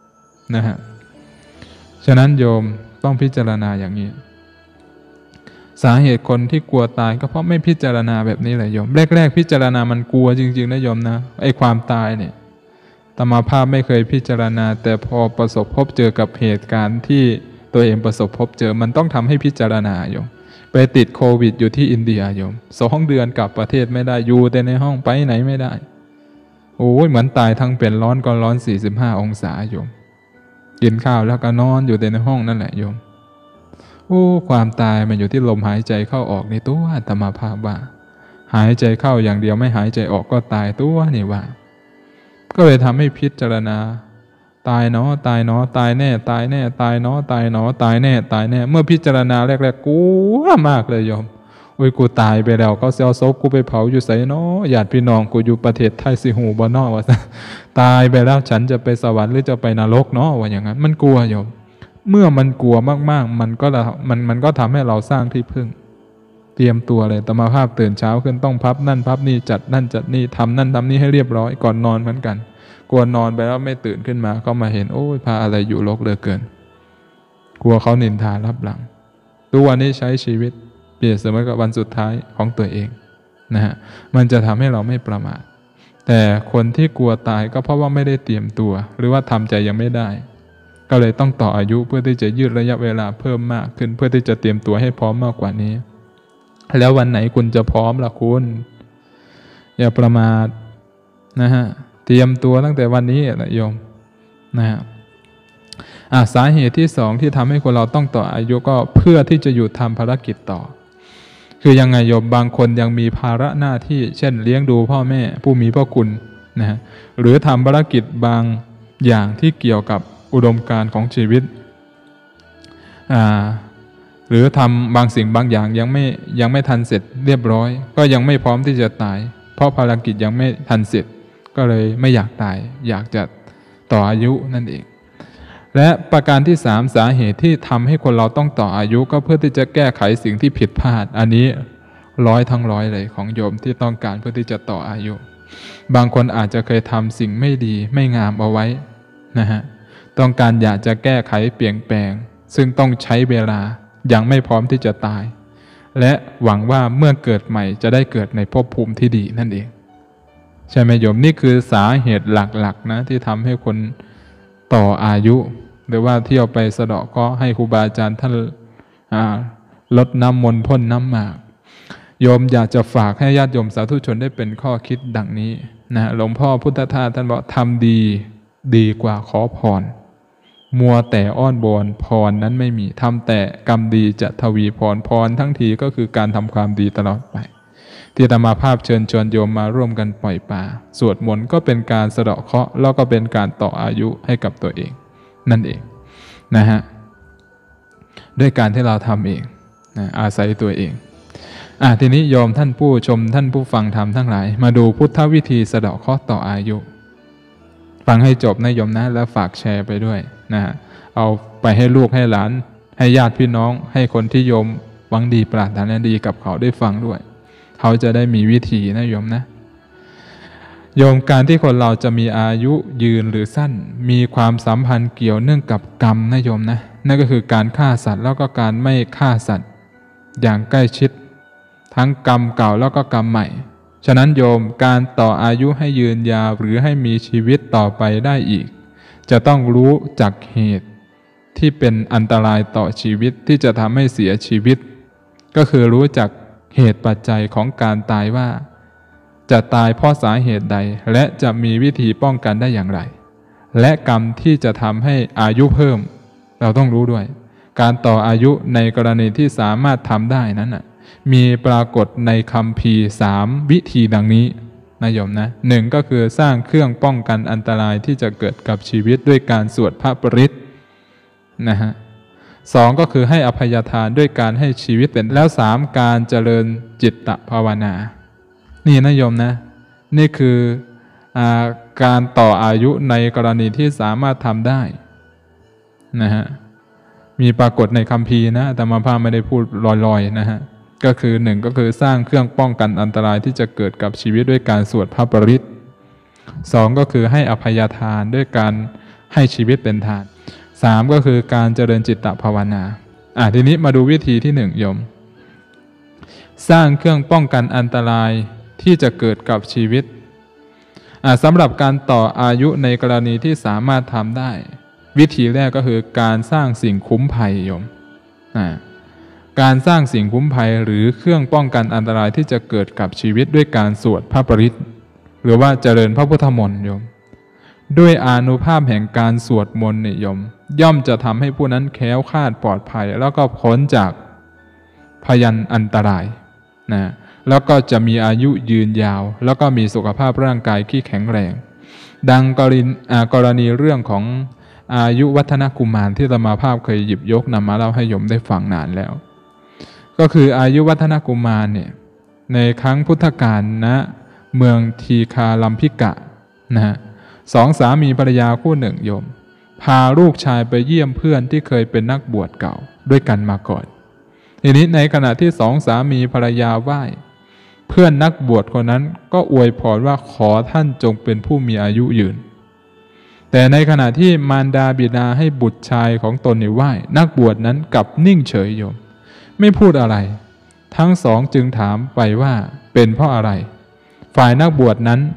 [SPEAKER 2] ฉะนั้นโยมต้องพิจารณาอย่างนี้สาเหตุคนที่กลัวตายก็เพราะไม่พิจารณาแบบนี้แหละโยมแรกๆพิจารณามันกลัวจริงๆนะโยมนะไอ้ความตายเนี่ยอาตมาภาพไม่เคยพิจารณาแต่พอประสบพบเจอกับเหตุการณ์ที่ตัวเองประสบพบเจอมันต้องทำให้พิจารณาโยมไปติดโควิดอยู่ที่อินเดียโยม2 เดือนกลับประเทศไม่ได้อยู่แต่ในห้องไปไหนไม่ได้โอ้ยเหมือนตายทั้งเป็นร้อนก็ร้อน45 องศาโยมกินข้าวแล้วก็นอนอยู่แต่ในห้องนั่นแหละโยมโอ้ความตายมันอยู่ที่ลมหายใจเข้าออกในตัวอาตมาภาพว่าหายใจเข้าอย่างเดียวไม่หายใจออกก็ตายตัวนี่ว่าก็เลยทำให้พิจารณาตายเนาะตายเนาะตายแน่ตายแน่ตายเนาะตายเนาะตายแน่ตายแน่เมื่อพิจารณาแรกๆกลัวมากเลยโยมโอ้ยกูตายไปแล้วเขาเอาศพกูไปเผาอยู่ไสเนาะญาติพี่น้องกูอยู่ประเทศไทยสิหูบ่เนาะว่าตายไปแล้วฉันจะไปสวรรค์หรือจะไปนรกเนาะว่าอย่างนั้นมันกลัวโยมเมื่อมันกลัวมากๆมันก็ทำให้เราสร้างที่พึ่งเตรียมตัวเลยอาตมาภาพตื่นเช้าขึ้นต้องพับนั่นพับนี่จัดนั่นจัดนี่ทำนั่นทำนี่ให้เรียบร้อยก่อนนอนเหมือนกันกลัวนอนไปแล้วไม่ตื่นขึ้นมาก็มาเห็นโอ้ยพาอะไรอยู่รกเหลือเกินกลัวเขานินทารับหลังตัววันนี้ใช้ชีวิตเปรียบเสมือนกับวันสุดท้ายของตัวเองมันจะทำให้เราไม่ประมาทแต่คนที่กลัวตายก็เพราะว่าไม่ได้เตรียมตัวหรือว่าทำใจยังไม่ได้ก็เลยต้องต่ออายุเพื่อที่จะยืดระยะเวลาเพิ่มมากขึ้นเพื่อที่จะเตรียมตัวให้พร้อมมากกว่านี้แล้ววันไหนคุณจะพร้อมล่ะคุณอย่าประมาทนะฮะเตรียมตัวตั้งแต่วันนี้แหละโยมนะฮะสาเหตุที่สองที่ทำให้คนเราต้องต่ออายุก็เพื่อที่จะอยู่ทำภารกิจต่อคือยังไงโยมบางคนยังมีภาระหน้าที่เช่นเลี้ยงดูพ่อแม่ผู้มีพระคุณนะฮะหรือทำภารกิจบางอย่างที่เกี่ยวกับอุดมการณ์ของชีวิตหรือทำบางสิ่งบางอย่างยังไม่ทันเสร็จเรียบร้อยก็ยังไม่พร้อมที่จะตายเพราะภารกิจยังไม่ทันเสร็จก็เลยไม่อยากตายอยากจะต่ออายุนั่นเองและประการที่สามสาเหตุที่ทำให้คนเราต้องต่ออายุก็เพื่อที่จะแก้ไขสิ่งที่ผิดพลาดอันนี้100 ทั้ง 100เลยของโยมที่ต้องการเพื่อที่จะต่ออายุบางคนอาจจะเคยทำสิ่งไม่ดีไม่งามเอาไว้นะฮะต้องการอยากจะแก้ไขเปลี่ยนแปลงซึ่งต้องใช้เวลายังไม่พร้อมที่จะตายและหวังว่าเมื่อเกิดใหม่จะได้เกิดในภพภูมิที่ดีนั่นเองใช่ไหมโยมนี่คือสาเหตุหลักๆนะที่ทำให้คนต่ออายุหรือว่าเที่ยวไปสะเดาะก็ให้ครูบาอาจารย์ท่านลดน้ำมนต์พ่นน้ำหมากโยมอยากจะฝากให้ญาติโยมสาธุชนได้เป็นข้อคิดดังนี้นะหลวงพ่อพุทธทาสท่านบอกทำดีกว่าขอพรมัวแต่อ้อนวอนพรนั้นไม่มีทำแต่กรรมดีจะทวีพรทั้งทีก็คือการทำความดีตลอดไปที่อาตมาภาพเชิญชวนโยมมาร่วมกันปล่อยปลาสวดมนต์ก็เป็นการสะเดาะเคราะห์แล้วก็เป็นการต่ออายุให้กับตัวเองนั่นเองนะฮะด้วยการที่เราทำเองนะอาศัยตัวเองทีนี้โยมท่านผู้ชมท่านผู้ฟังธรรมทั้งหลายมาดูพุทธวิธีสะเดาะเคราะห์ต่ออายุฟังให้จบนะโยมนะแล้วฝากแชร์ไปด้วยนะฮะเอาไปให้ลูกให้หลานให้ญาติพี่น้องให้คนที่โยมหวังดีปรารถนาดีกับเขาได้ฟังด้วยเขาจะได้มีวิธีนะโยมนะโยมการที่คนเราจะมีอายุยืนหรือสั้นมีความสัมพันธ์เกี่ยวเนื่องกับกรรมนะโยมนะนั่นก็คือการฆ่าสัตว์แล้วก็การไม่ฆ่าสัตว์อย่างใกล้ชิดทั้งกรรมเก่าแล้วก็กรรมใหม่ฉะนั้นโยมการต่ออายุให้ยืนยาวหรือให้มีชีวิตต่อไปได้อีกจะต้องรู้จักเหตุที่เป็นอันตรายต่อชีวิตที่จะทำให้เสียชีวิตก็คือรู้จักเหตุปัจจัยของการตายว่าจะตายเพราะสาเหตุใดและจะมีวิธีป้องกันได้อย่างไรและกรรมที่จะทำให้อายุเพิ่มเราต้องรู้ด้วยการต่ออายุในกรณีที่สามารถทำได้นั้นมีปรากฏในคัมภีร์3วิธีดังนี้นะโยมนะ1ก็คือสร้างเครื่องป้องกันอันตรายที่จะเกิดกับชีวิตด้วยการสวดพระปริตนะฮะ2ก็คือให้อภัยทานด้วยการให้ชีวิตเป็นแล้ว3การเจริญจิตตภาวนานี่นะโยมนะนี่คือการต่ออายุในกรณีที่สามารถทำได้นะฮะมีปรากฏในคัมภีร์นะแต่มาพาไม่ได้พูดลอยๆนะฮะก็คือ1ก็คือสร้างเครื่องป้องกันอันตรายที่จะเกิดกับชีวิตด้วยการสวดพระปริต2ก็คือให้อภัยทานด้วยการให้ชีวิตเป็นทาน3ก็คือการเจริญจิตตภาวนาทีนี้มาดูวิธีที่1โยมสร้างเครื่องป้องกันอันตรายที่จะเกิดกับชีวิตสำหรับการต่ออายุในกรณีที่สามารถทำได้วิธีแรกก็คือการสร้างสิ่งคุ้มภัยโยมการสร้างสิ่งคุ้มภัยหรือเครื่องป้องกันอันตรายที่จะเกิดกับชีวิตด้วยการสวดพระปริตหรือว่าเจริญพระพุทธมนต์โยมด้วยอานุภาพแห่งการสวดมนต์เนี่ยโยมย่อมจะทำให้ผู้นั้นแคล้วคลาดปลอดภัยแล้วก็พ้นจากพยันอันตรายนะแล้วก็จะมีอายุยืนยาวแล้วก็มีสุขภาพร่างกายที่แข็งแรงดังกรณีเรื่องของอายุวัฒนกุมารที่อาตมาภาพเคยหยิบยกนำมาเล่าให้โยมได้ฟังนานแล้วก็คืออายุวัฒนกุมารเนี่ยในครั้งพุทธกาลนะเมืองทีคาลัมพิกะนะฮะ2สามีภรรยาคู่หนึ่งโยมพาลูกชายไปเยี่ยมเพื่อนที่เคยเป็นนักบวชเก่าด้วยกันมาก่อนทีนี้ในขณะที่2สามีภรรยาไหว้เพื่อนนักบวชคนนั้นก็อวยพรว่าขอท่านจงเป็นผู้มีอายุยืนแต่ในขณะที่มารดาบิดาให้บุตรชายของตนไหว้นักบวชนั้นกลับนิ่งเฉยโยมไม่พูดอะไรทั้งสองจึงถามไปว่าเป็นเพราะอะไรฝ่ายนักบวชนั้น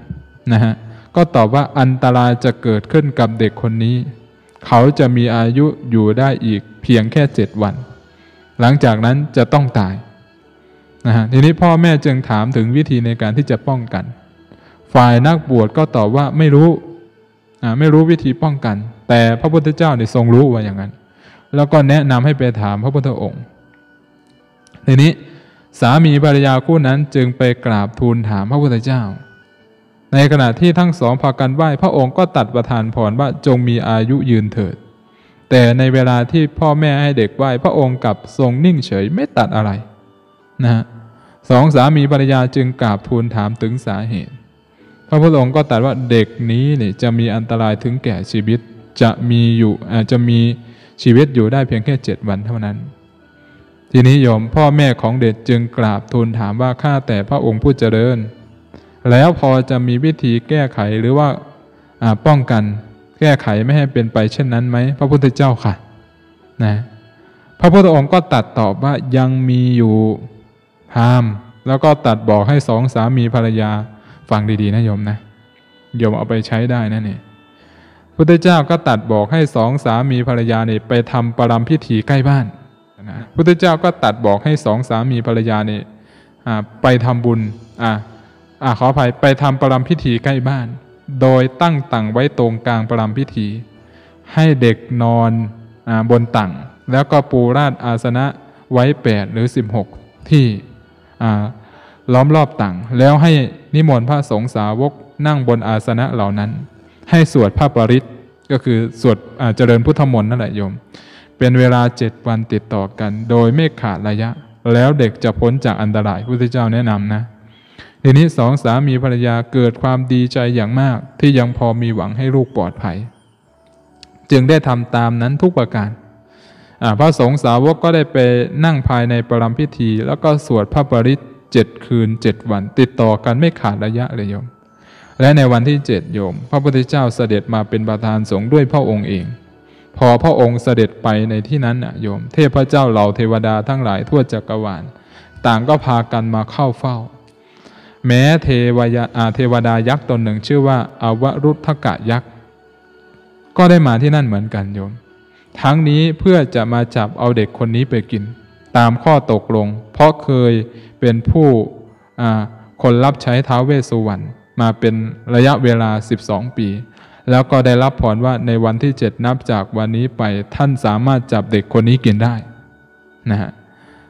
[SPEAKER 2] นะฮะก็ตอบว่าอันตรายจะเกิดขึ้นกับเด็กคนนี้เขาจะมีอายุอยู่ได้อีกเพียงแค่7 วันหลังจากนั้นจะต้องตายนะฮะทีนี้พ่อแม่จึงถามถึงวิธีในการที่จะป้องกันฝ่ายนักบวชก็ตอบว่าไม่รู้วิธีป้องกันแต่พระพุทธเจ้าเนี่ยทรงรู้ว่าอย่างนั้นแล้วก็แนะนำให้ไปถามพระพุทธองค์ทีนี้สามีภรรยาคู่นั้นจึงไปกราบทูลถามพระพุทธเจ้าในขณะที่ทั้งสองพากันไหว้พระองค์ก็ตรัสประทานพรว่าจงมีอายุยืนเถิดแต่ในเวลาที่พ่อแม่ให้เด็กไหว้พระองค์กลับทรงนิ่งเฉยไม่ตรัสอะไรนะฮะสองสามีภรรยาจึงกราบทูลถามถึงสาเหตุพระพุทธองค์ก็ตรัสว่าเด็กนี้เนี่ยจะมีอันตรายถึงแก่ชีวิตจะมีชีวิตอยู่ได้เพียงแค่7 วันเท่านั้นทีนี้โยมพ่อแม่ของเด็กจึงกราบทูลถามว่าข้าแต่พระองค์ผู้เจริญแล้วพอจะมีวิธีแก้ไขหรือว่าป้องกันแก้ไขไม่ให้เป็นไปเช่นนั้นไหมพระพุทธเจ้าค่ะนะพระพุทธองค์ก็ตรัสตอบว่ายังมีอยู่พราหมณ์แล้วก็ตรัสบอกให้สองสามีภรรยาฟังดีๆนะโยมนะโยมเอาไปใช้ได้นะเนี่ยพุทธเจ้าก็ตรัสบอกให้สองสามีภรรยาเนี่ยไปทำปรำพิธีใกล้บ้านนะพุทธเจ้าก็ตรัสบอกให้สองสามีภรรยาเนี่ยไปทำบุญขออภัยไปทำปรำพิธีใกล้บ้านโดยตั้งตั่งไว้ตรงกลางปรำพิธีให้เด็กนอนบนตั่งแล้วก็ปูราดอาสนะไว้8 หรือ 16ที่ล้อมรอบตั่งแล้วให้นิมนต์พระสงฆ์สาวกนั่งบนอาสนะเหล่านั้นให้สวดพระปริตรก็คือสวดเจริญพุทธมนต์นั่นแหละโยมเป็นเวลา7 วันติดต่อกันโดยไม่ขาดระยะแล้วเด็กจะพ้นจากอันตรายพุทธเจ้าแนะนำนะทีนี้สองสามีภรรยาเกิดความดีใจอย่างมากที่ยังพอมีหวังให้ลูกปลอดภัยจึงได้ทำตามนั้นทุกประการพระสงฆ์สาวกก็ได้ไปนั่งภายในปรำพิธีแล้วก็สวดพระปริตร7 คืน 7 วันติดต่อกันไม่ขาดระยะเลยโยมและในวันที่7โยมพระพุทธเจ้าเสด็จมาเป็นประธานสงฆ์ด้วยพระองค์เองพอพระองค์เสด็จไปในที่นั้นโยมเทพเจ้าเหล่าเทวดาทั้งหลายทั่วจักรวาลต่างก็พากันมาเข้าเฝ้าแม้เทวดายักษ์ตนหนึ่งชื่อว่าอวรุทธกะยักษ์ก็ได้มาที่นั่นเหมือนกันโยมทั้งนี้เพื่อจะมาจับเอาเด็กคนนี้ไปกินตามข้อตกลงเพราะเคยเป็นผู้คนรับใช้ท้าวเวสสุวรรณมาเป็นระยะเวลา12 ปีแล้วก็ได้รับพรว่าในวันที่7นับจากวันนี้ไปท่านสามารถจับเด็กคนนี้กินได้นะฮะ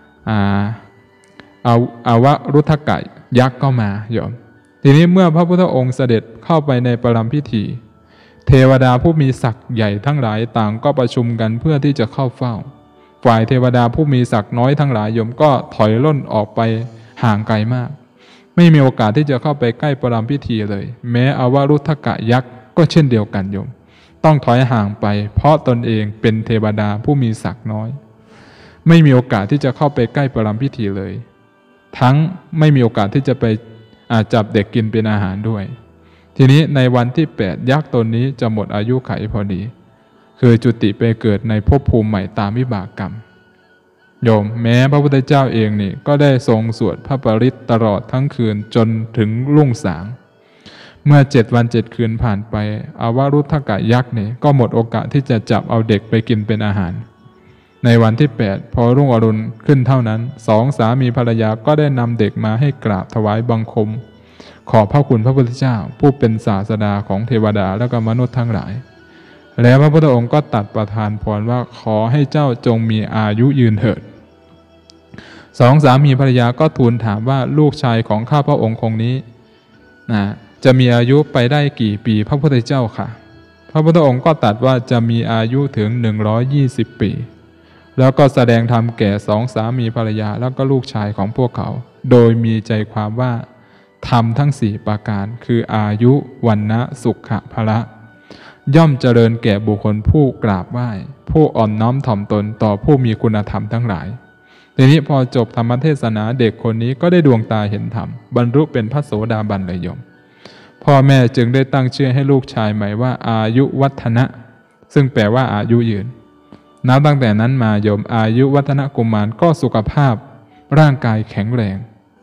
[SPEAKER 2] อวรุทธกะยักษ์ก็มาโยมทีนี้เมื่อพระพุทธองค์เสด็จเข้าไปในปรำพิธีเทวดาผู้มีศักย์ใหญ่ทั้งหลายต่างก็ประชุมกันเพื่อที่จะเข้าเฝ้าฝ่ายเทวดาผู้มีศักย์น้อยทั้งหลายโยมก็ถอยร่นออกไปห่างไกลมากไม่มีโอกาสที่จะเข้าไปใกล้ปรำพิธีเลยแม้อวรุทธกะยักษ์ก็เช่นเดียวกันโยมต้องถอยห่างไปเพราะตนเองเป็นเทวดาผู้มีศักย์น้อยไม่มีโอกาสที่จะเข้าไปใกล้ปรำพิธีเลยทั้งไม่มีโอกาสที่จะไปจับเด็กกินเป็นอาหารด้วยทีนี้ในวันที่8ยักษ์ตนนี้จะหมดอายุไขพอดีคือจุติไปเกิดในภพภูมิใหม่ตามวิบากกรรมโยมแม้พระพุทธเจ้าเองนี่ก็ได้ทรงสวดพระปริตรตลอดทั้งคืนจนถึงรุ่งสางเมื่อ7 วัน 7 คืนผ่านไปอวรุทธกะยักษ์นี่ก็หมดโอกาสที่จะจับเอาเด็กไปกินเป็นอาหารในวันที่8พอรุ่งอรุณขึ้นเท่านั้นสองสามีภรรยาก็ได้นำเด็กมาให้กราบถวายบังคมขอบพระคุณพระพุทธเจ้าผู้เป็นศาสดาของเทวดาและก็มนุษย์ทั้งหลายแล้วพระพุทธองค์ก็ตรัสประทานพรว่าขอให้เจ้าจงมีอายุยืนเถิดสองสามีภรรยาก็ทูลถามว่าลูกชายของข้าพระองค์คงนี้จะมีอายุไปได้กี่ปีพระพุทธเจ้าค่ะพระพุทธองค์ก็ตรัสว่าจะมีอายุถึง120 ปีแล้วก็แสดงธรรมแก่สองสามีภรรยาแล้วก็ลูกชายของพวกเขาโดยมีใจความว่าธรรมทั้ง4ประการคืออายุวรรณะสุขะพละย่อมเจริญแก่บุคคลผู้กราบไหว้ผู้อ่อนน้อมถ่อมตนต่อผู้มีคุณธรรมทั้งหลายทีนี้พอจบธรรมเทศนาเด็กคนนี้ก็ได้ดวงตาเห็นธรรมบรรลุเป็นพระโสดาบันเลยโยมพ่อแม่จึงได้ตั้งชื่อให้ลูกชายใหม่ว่าอายุวัฒนะซึ่งแปลว่าอายุยืนนับตั้งแต่นั้นมาโยมอายุวัฒนกุมารก็สุขภาพร่างกายแข็งแรง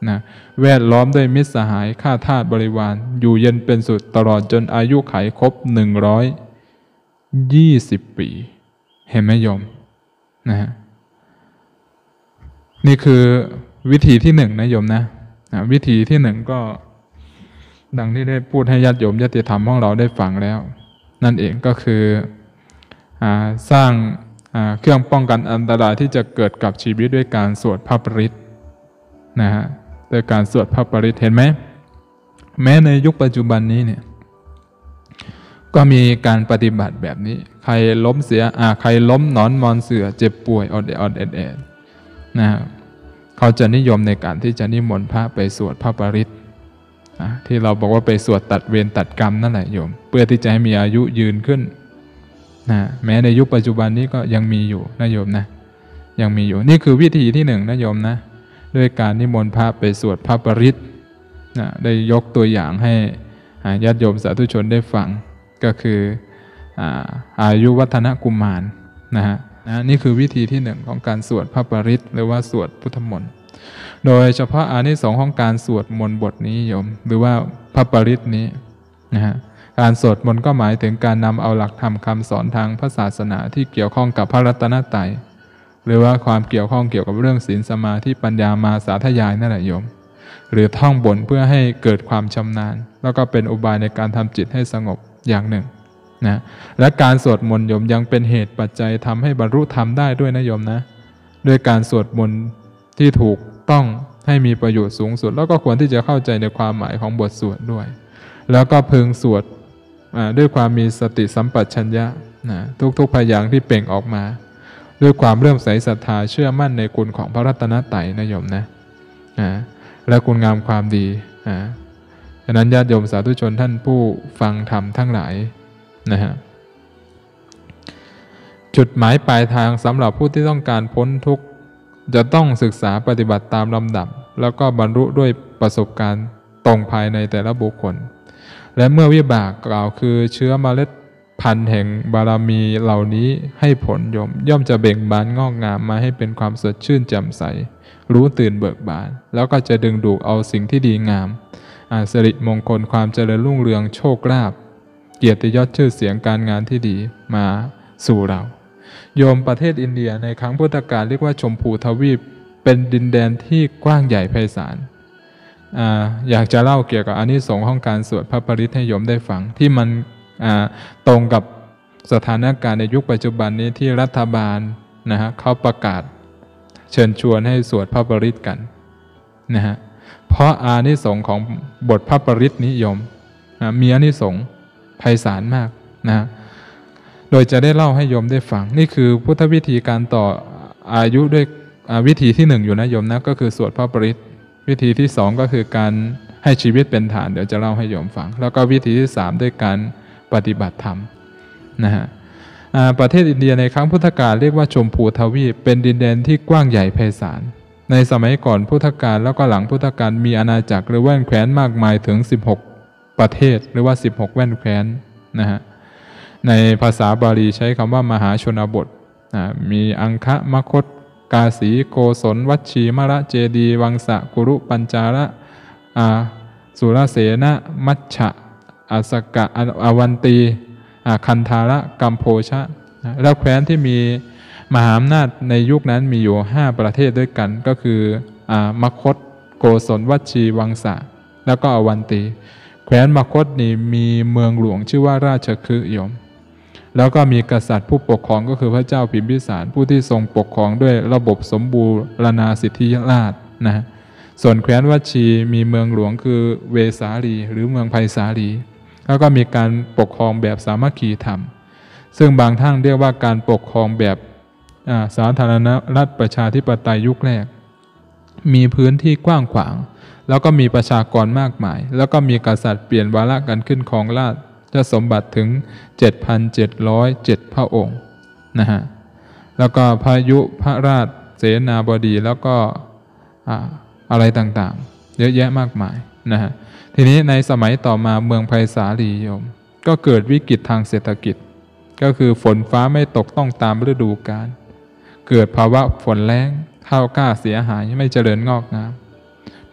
[SPEAKER 2] นะแวดล้อมด้วยมิตรสหายข้าทาสบริวารอยู่เย็นเป็นสุดตลอดจนอายุขัยครบ120 ปีเห็นไหมโยมนะฮะนี่คือวิธีที่หนึ่งนะโยมนะวิธีที่หนึ่งก็ดังที่ได้พูดให้ญาติโยมญาติธรรมของเราได้ฟังแล้วนั่นเองก็คือสร้างเครื่องป้องกันอันตรายที่จะเกิดกับชีวิตด้วยการสวดพระปริตนะฮะโดยการสวดพระปริตเห็นไหมแม้ในยุคปัจจุบันนี้เนี่ยก็มีการปฏิบัติแบบนี้ใครล้มใครล้มหนอนมอนเสือเจ็บป่วยอดแอดนะฮะเขาจะนิยมในการที่จะนิมนต์พระไปสวดพระปริตที่เราบอกว่าไปสวดตัดเวรตัดกรรมนั่นแหละโยมเพื่อที่จะให้มีอายุยืนขึ้นนะแม้ในยุคปัจจุบันนี้ก็ยังมีอยู่นะโยมนะยังมีอยู่นี่คือวิธีที่หนึ่งนะโยมนะด้วยการนิมนต์พระไปสวดพระปริตนะได้ยกตัวอย่างให้ญาติโยมสาธุชนได้ฟังก็คืออายุวัฒนกุมารนะฮะนี่คือวิธีที่หนึ่งของการสวดพระปริตหรือว่าสวดพุทธมนต์โดยเฉพาะอานิสงส์ของการสวดมนต์บทนี้โยมหรือว่าพระปริตนี้นะฮะการสวดมนต์ก็หมายถึงการนำเอาหลักธรรมคำสอนทางพระศาสนาที่เกี่ยวข้องกับพระรัตนตรัยหรือว่าความเกี่ยวข้องเกี่ยวกับเรื่องศีลสมาธิปัญญามาสาธยายนั่นแหละโยมหรือท่องบนเพื่อให้เกิดความชำนาญแล้วก็เป็นอุบายในการทำจิตให้สงบอย่างหนึ่งนะและการสวดมนต์โยมยังเป็นเหตุปัจจัยทำให้บรรลุธรรมได้ด้วยนะโยมนะด้วยการสวดมนต์ที่ถูกต้องให้มีประโยชน์สูงสุดแล้วก็ควรที่จะเข้าใจในความหมายของบทสวดด้วยแล้วก็พึงสวดด้วยความมีสติสัมปชัญญะนะทุกๆพยางค์ที่เปล่งออกมาด้วยความเลื่อมใสศรัทธาเชื่อมั่นในคุณของพระรัตนตรัยนะโยมนะและคุณงามความดีฉะนั้นญาติโยมสาธุชนท่านผู้ฟังธรรมทั้งหลายนะฮะจุดหมายปลายทางสำหรับผู้ที่ต้องการพ้นทุกข์จะต้องศึกษาปฏิบัติตามลำดับแล้วก็บรรลุด้วยประสบการณ์ตรงภายในแต่ละบุคคลและเมื่อวิบากกล่าวคือเชื้อเมล็ดพันธุ์แห่งบารมีเหล่านี้ให้ผลย่อมจะเบ่งบานงอกงามมาให้เป็นความสดชื่นแจ่มใสรู้ตื่นเบิกบานแล้วก็จะดึงดูดเอาสิ่งที่ดีงามสิริมงคลความเจริญรุ่งเรืองโชคลาภเกียรติยศชื่อเสียงการงานที่ดีมาสู่เราโยมประเทศอินเดียในครั้งพุทธกาลเรียกว่าชมพูทวีปเป็นดินแดนที่กว้างใหญ่ไพศาลอยากจะเล่าเกี่ยวกับอานิสงส์ของการสวดพระปริตให้โยมได้ฟังที่มันตรงกับสถานการณ์ในยุคปัจจุบันนี้ที่รัฐบาลนะฮะเขาประกาศเชิญชวนให้สวดพระปริตกันนะฮะเพราะอานิสงส์ของบทพระปริตนี้โยมมีอานิสงส์ไพศาลมากนะโดยจะได้เล่าให้โยมได้ฟังนี่คือพุทธวิธีการต่ออายุด้วยวิธีที่หนึ่งอยู่นะโยมนะก็คือสวดพระปริตวิธีที่สองก็คือการให้ชีวิตเป็นฐานเดี๋ยวจะเล่าให้โยมฟังแล้วก็วิธีที่สามด้วยการปฏิบัติธรรมนะฮะประเทศอินเดียในครั้งพุทธกาลเรียกว่าชมพูทวีปเป็นดินแดนที่กว้างใหญ่ไพศาลในสมัยก่อนพุทธกาลแล้วก็หลังพุทธกาลมีอาณาจักรหรือแว่นแคว้นมากมายถึง16ประเทศหรือว่า16แว่นแคว้นนะฮะในภาษาบาลีใช้คำว่ามหาชนบทมีอังคะมคตกาสีโกศลวัชชีมระเจดีวังสะกุรุปัญจาระสุรเสนะมัชฉะอสกะอวันตีคันธาระกัมโพชะแล้วแคว้นที่มีมหาอำนาจในยุคนั้นมีอยู่5ประเทศด้วยกันก็คือมคตโกศลวัชชีวังสะแล้วก็อวันตีแคว้นมคตนี่มีเมืองหลวงชื่อว่าราชคฤห์โยมแล้วก็มีกษัตริย์ผู้ปกครองก็คือพระเจ้าพิมพิสารผู้ที่ทรงปกครองด้วยระบบสมบูรณาสิทธิราชย์นะส่วนแคว้นวัชชีมีเมืองหลวงคือเวสาลีหรือเมืองไผ่สาลีแล้วก็มีการปกครองแบบสามัคคีธรรมซึ่งบางท่านเรียกว่าการปกครองแบบสาธารณรัฐประชาธิปไตยยุคแรกมีพื้นที่กว้างขวางแล้วก็มีประชากรมากมายแล้วก็มีกษัตริย์เปลี่ยนวาระกันขึ้นครองราชสมบัติถึง 7,707 พระองค์นะฮะแล้วก็พายุพระราชเสนาบดีแล้วก็อะไรต่างๆเยอะแยะมากมายนะฮะทีนี้ในสมัยต่อมาเมืองไผ่สาลีโยมก็เกิดวิกฤตทางเศรษฐกิจก็คือฝนฟ้าไม่ตกต้องตามฤดูกาลเกิดภาวะฝนแล้งข้าวกล้าเสียหายไม่เจริญงอกงาม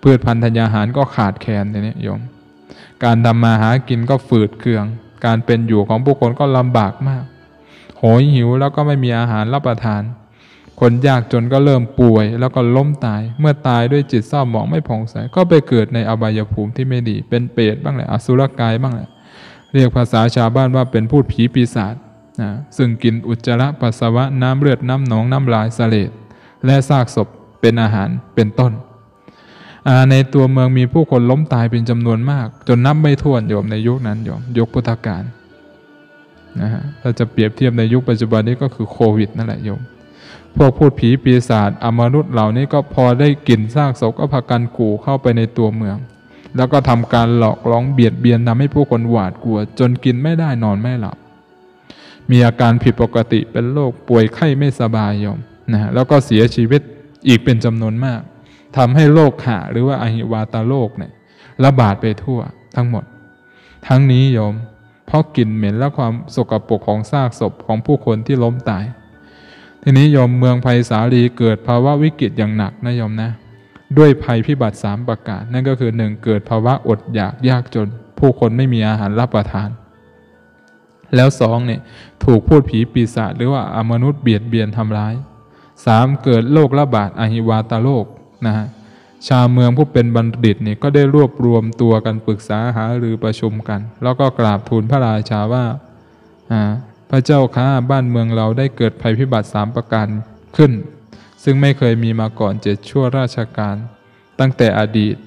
[SPEAKER 2] พืชพันธุ์ธัญญาหารก็ขาดแคลนทีนี้โยมการทำมาหากินก็ฝืดเคืองการเป็นอยู่ของผู้คนก็ลำบากมากโหยหิวแล้วก็ไม่มีอาหารรับประทานคนยากจนก็เริ่มป่วยแล้วก็ล้มตายเมื่อตายด้วยจิตเศร้าหมองไม่ผ่องใสก็ไปเกิดในอบายภูมิที่ไม่ดีเป็นเปรตบ้างแหละอสุรกายบ้างแหละเรียกภาษาชาวบ้านว่าเป็นพูดผีปีศาจซึ่งกินอุจจาระปัสสาวะน้ำเลือดน้ำหนองน้ำลายเสลดและซากศพเป็นอาหารเป็นต้นในตัวเมืองมีผู้คนล้มตายเป็นจำนวนมากจนนับไม่ถ้วนโยมในยุคนั้นโยมยุคพุทธกาลนะฮะถ้าจะเปรียบเทียบในยุคปัจจุบันนี้ก็คือโควิดนั่นแหละโยมพวกพูดผีปีศาจอมนุษย์เหล่านี้ก็พอได้กลิ่นซากศพก็พากันกู่เข้าไปในตัวเมืองแล้วก็ทำการหลอกล่อเบียดเบียนทำให้ผู้คนหวาดกลัวจนกินไม่ได้นอนไม่หลับมีอาการผิดปกติเป็นโรคป่วยไข้ไม่สบายโยมนะแล้วก็เสียชีวิตอีกเป็นจำนวนมากทำให้โรคหาหรือว่าอหิวาตโรคเนี่ยระบาดไปทั่วทั้งหมดทั้งนี้โยมเพราะกลิ่นเหม็นและความสกปรกของซากศพของผู้คนที่ล้มตายทีนี้โยมเมืองไผ่สาลีเกิดภาวะวิกฤตอย่างหนักนะโยมนะด้วยภัยพิบัติ3ประการนั่นก็คือ 1. เกิดภาวะอดอยากยากจนผู้คนไม่มีอาหารรับประทานแล้ว2เนี่ยถูกพูดผีปีศาจหรือว่าอมนุษย์เบียดเบียนทำร้าย 3. เกิดโรคระบาดอหิวาตโรคนะฮะชาวเมืองผู้เป็นบัณฑิตนี่ก็ได้รวบรวมตัวกันปรึกษาหารือประชุมกันแล้วก็กราบทูลพระราชาว่าพระเจ้าข้าบ้านเมืองเราได้เกิดภัยพิบัติ3ประการขึ้นซึ่งไม่เคยมีมาก่อน7ชั่วราชการตั้งแต่อดีต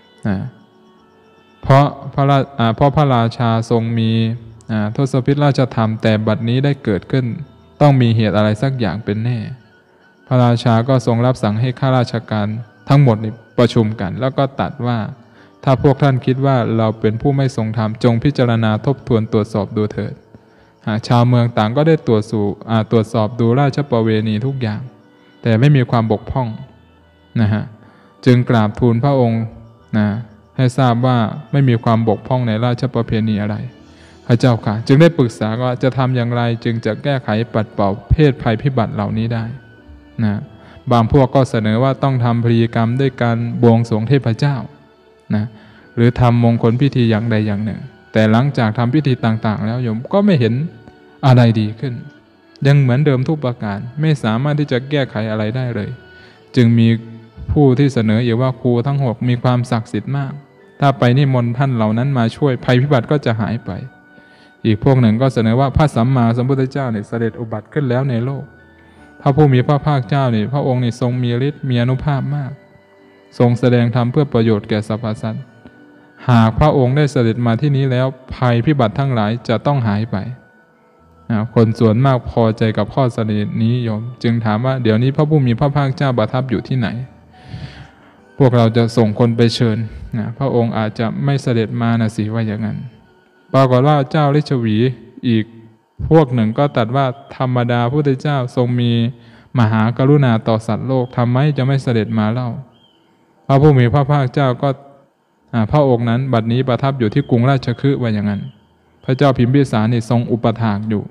[SPEAKER 2] เพราะพระราชาทรงมีทศพิธราชธรรมแต่บัดนี้ได้เกิดขึ้นต้องมีเหตุอะไรสักอย่างเป็นแน่พระราชาก็ทรงรับสั่งให้ข้าราชการทั้งหมดประชุมกันแล้วก็ตรัสว่าถ้าพวกท่านคิดว่าเราเป็นผู้ไม่ทรงธรรมจงพิจารณาทบทวนตรวจสอบดูเถิดชาวเมืองต่างก็ได้ตรวจสอบดูราชประเวณีทุกอย่างแต่ไม่มีความบกพร่องนะฮะจึงกราบทูลพระองค์ให้ทราบว่าไม่มีความบกพร่องในราชประเพณีอะไรพระเจ้าค่ะจึงได้ปรึกษาว่าจะทำอย่างไรจึงจะแก้ไขปัดเป่าเพศภัยพิบัติเหล่านี้ได้นะบางพวกก็เสนอว่าต้องทำพิธีกรรมด้วยการบวงสรวงเทพเจ้านะหรือทำมงคลพิธีอย่างใดอย่างหนึ่งแต่หลังจากทำพิธีต่างๆแล้วโยมก็ไม่เห็นอะไรดีขึ้นยังเหมือนเดิมทุกประการไม่สามารถที่จะแก้ไขอะไรได้เลยจึงมีผู้ที่เสนออีกว่าครูทั้ง6มีความศักดิ์สิทธิ์มากถ้าไปนิมนต์ท่านเหล่านั้นมาช่วยภัยพิบัติก็จะหายไปอีกพวกหนึ่งก็เสนอว่าพระสัมมาสัมพุทธเจ้าเนี่ยเสด็จอุบัติขึ้นแล้วในโลกพระผู้มีพระภาคเจ้านี่พระองค์นี่ทรงมีฤทธิ์มีอานุภาพมากทรงแสดงธรรมเพื่อประโยชน์แก่สรรพสัตว์หากพระองค์ได้เสด็จมาที่นี้แล้วภัยพิบัติทั้งหลายจะต้องหายไปคนส่วนมากพอใจกับข้อเสนอนี้โยมจึงถามว่าเดี๋ยวนี้พระผู้มีพระภาคเจ้าประทับอยู่ที่ไหนพวกเราจะส่งคนไปเชิญพระองค์อาจจะไม่เสด็จมานะสิว่าอย่างนั้นปรากฏว่าเจ้าฤชวีอีกพวกหนึ่งก็ตรัสว่าธรรมดาพระพุทธเจ้าทรงมีมหากรุณาต่อสัตว์โลกทำไมจะไม่เสด็จมาเล่าพระผู้มีพระภาคเจ้าก็พระองค์นั้นบัดนี้ประทับอยู่ที่กรุงราชคฤห์ว่าอย่างนั้นพระเจ้าพิมพิสารนี่ทรงอุปถากอยู่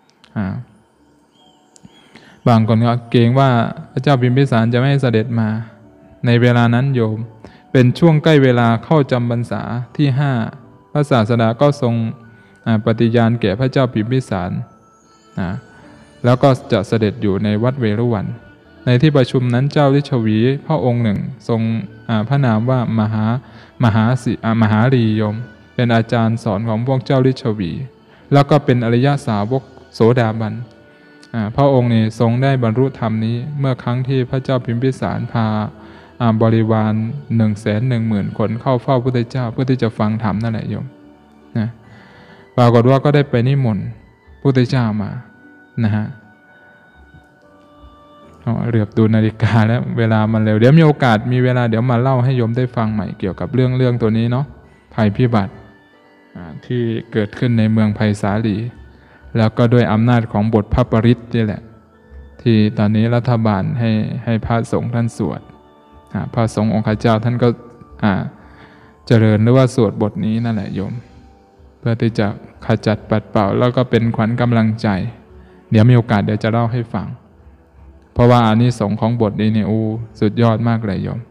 [SPEAKER 2] บางคนก็เกรงว่าพระเจ้าพิมพิสารจะไม่เสด็จมาในเวลานั้นโยมเป็นช่วงใกล้เวลาเข้าจำพรรษาที่5พระศาสดาก็ทรงปฏิญาณแก่พระเจ้าพิมพิสารแล้วก็จะเสด็จอยู่ในวัดเวรุวันในที่ประชุมนั้นเจ้าฤชวีพระองค์หนึ่งทรงพระนามว่ามหาลีโยมเป็นอาจารย์สอนของพวกเจ้าฤชวีแล้วก็เป็นอริยสาวกโสดาบันพระองค์นี่ทรงได้บรรลุธรรมนี้เมื่อครั้งที่พระเจ้าพิมพิสารพาบริวาร 110,000 คนเข้าเฝ้าพระพุทธเจ้าเพื่อที่จะฟังธรรมนั่นแหละโยมนะปรากฏว่าก็ได้ไปนิมนต์พระพุทธเจ้ามานะฮะเหลือบดูนาฬิกาแล้วเวลามันเร็วเดี๋ยวมีโอกาสมีเวลาเดี๋ยวมาเล่าให้โยมได้ฟังใหม่เกี่ยวกับเรื่องตัวนี้เนาะภัยพิบัติที่เกิดขึ้นในเมืองไผ่สาลีแล้วก็ด้วยอำนาจของบทพระปริตนี่แหละที่ตอนนี้รัฐบาลให้พระสงฆ์ท่านสวดพระสงฆ์องค์ข้าเจ้าท่านก็เจริญหรือว่าสวดบทนี้นั่นแหละโยมเพื่อที่จะขจัดปัดเป่าแล้วก็เป็นขวัญกำลังใจเดี๋ยวมีโอกาสเดี๋ยวจะเล่าให้ฟังเพราะว่าอานิสงส์ของบทนี้เนี่ยสุดยอดมากเลยโยม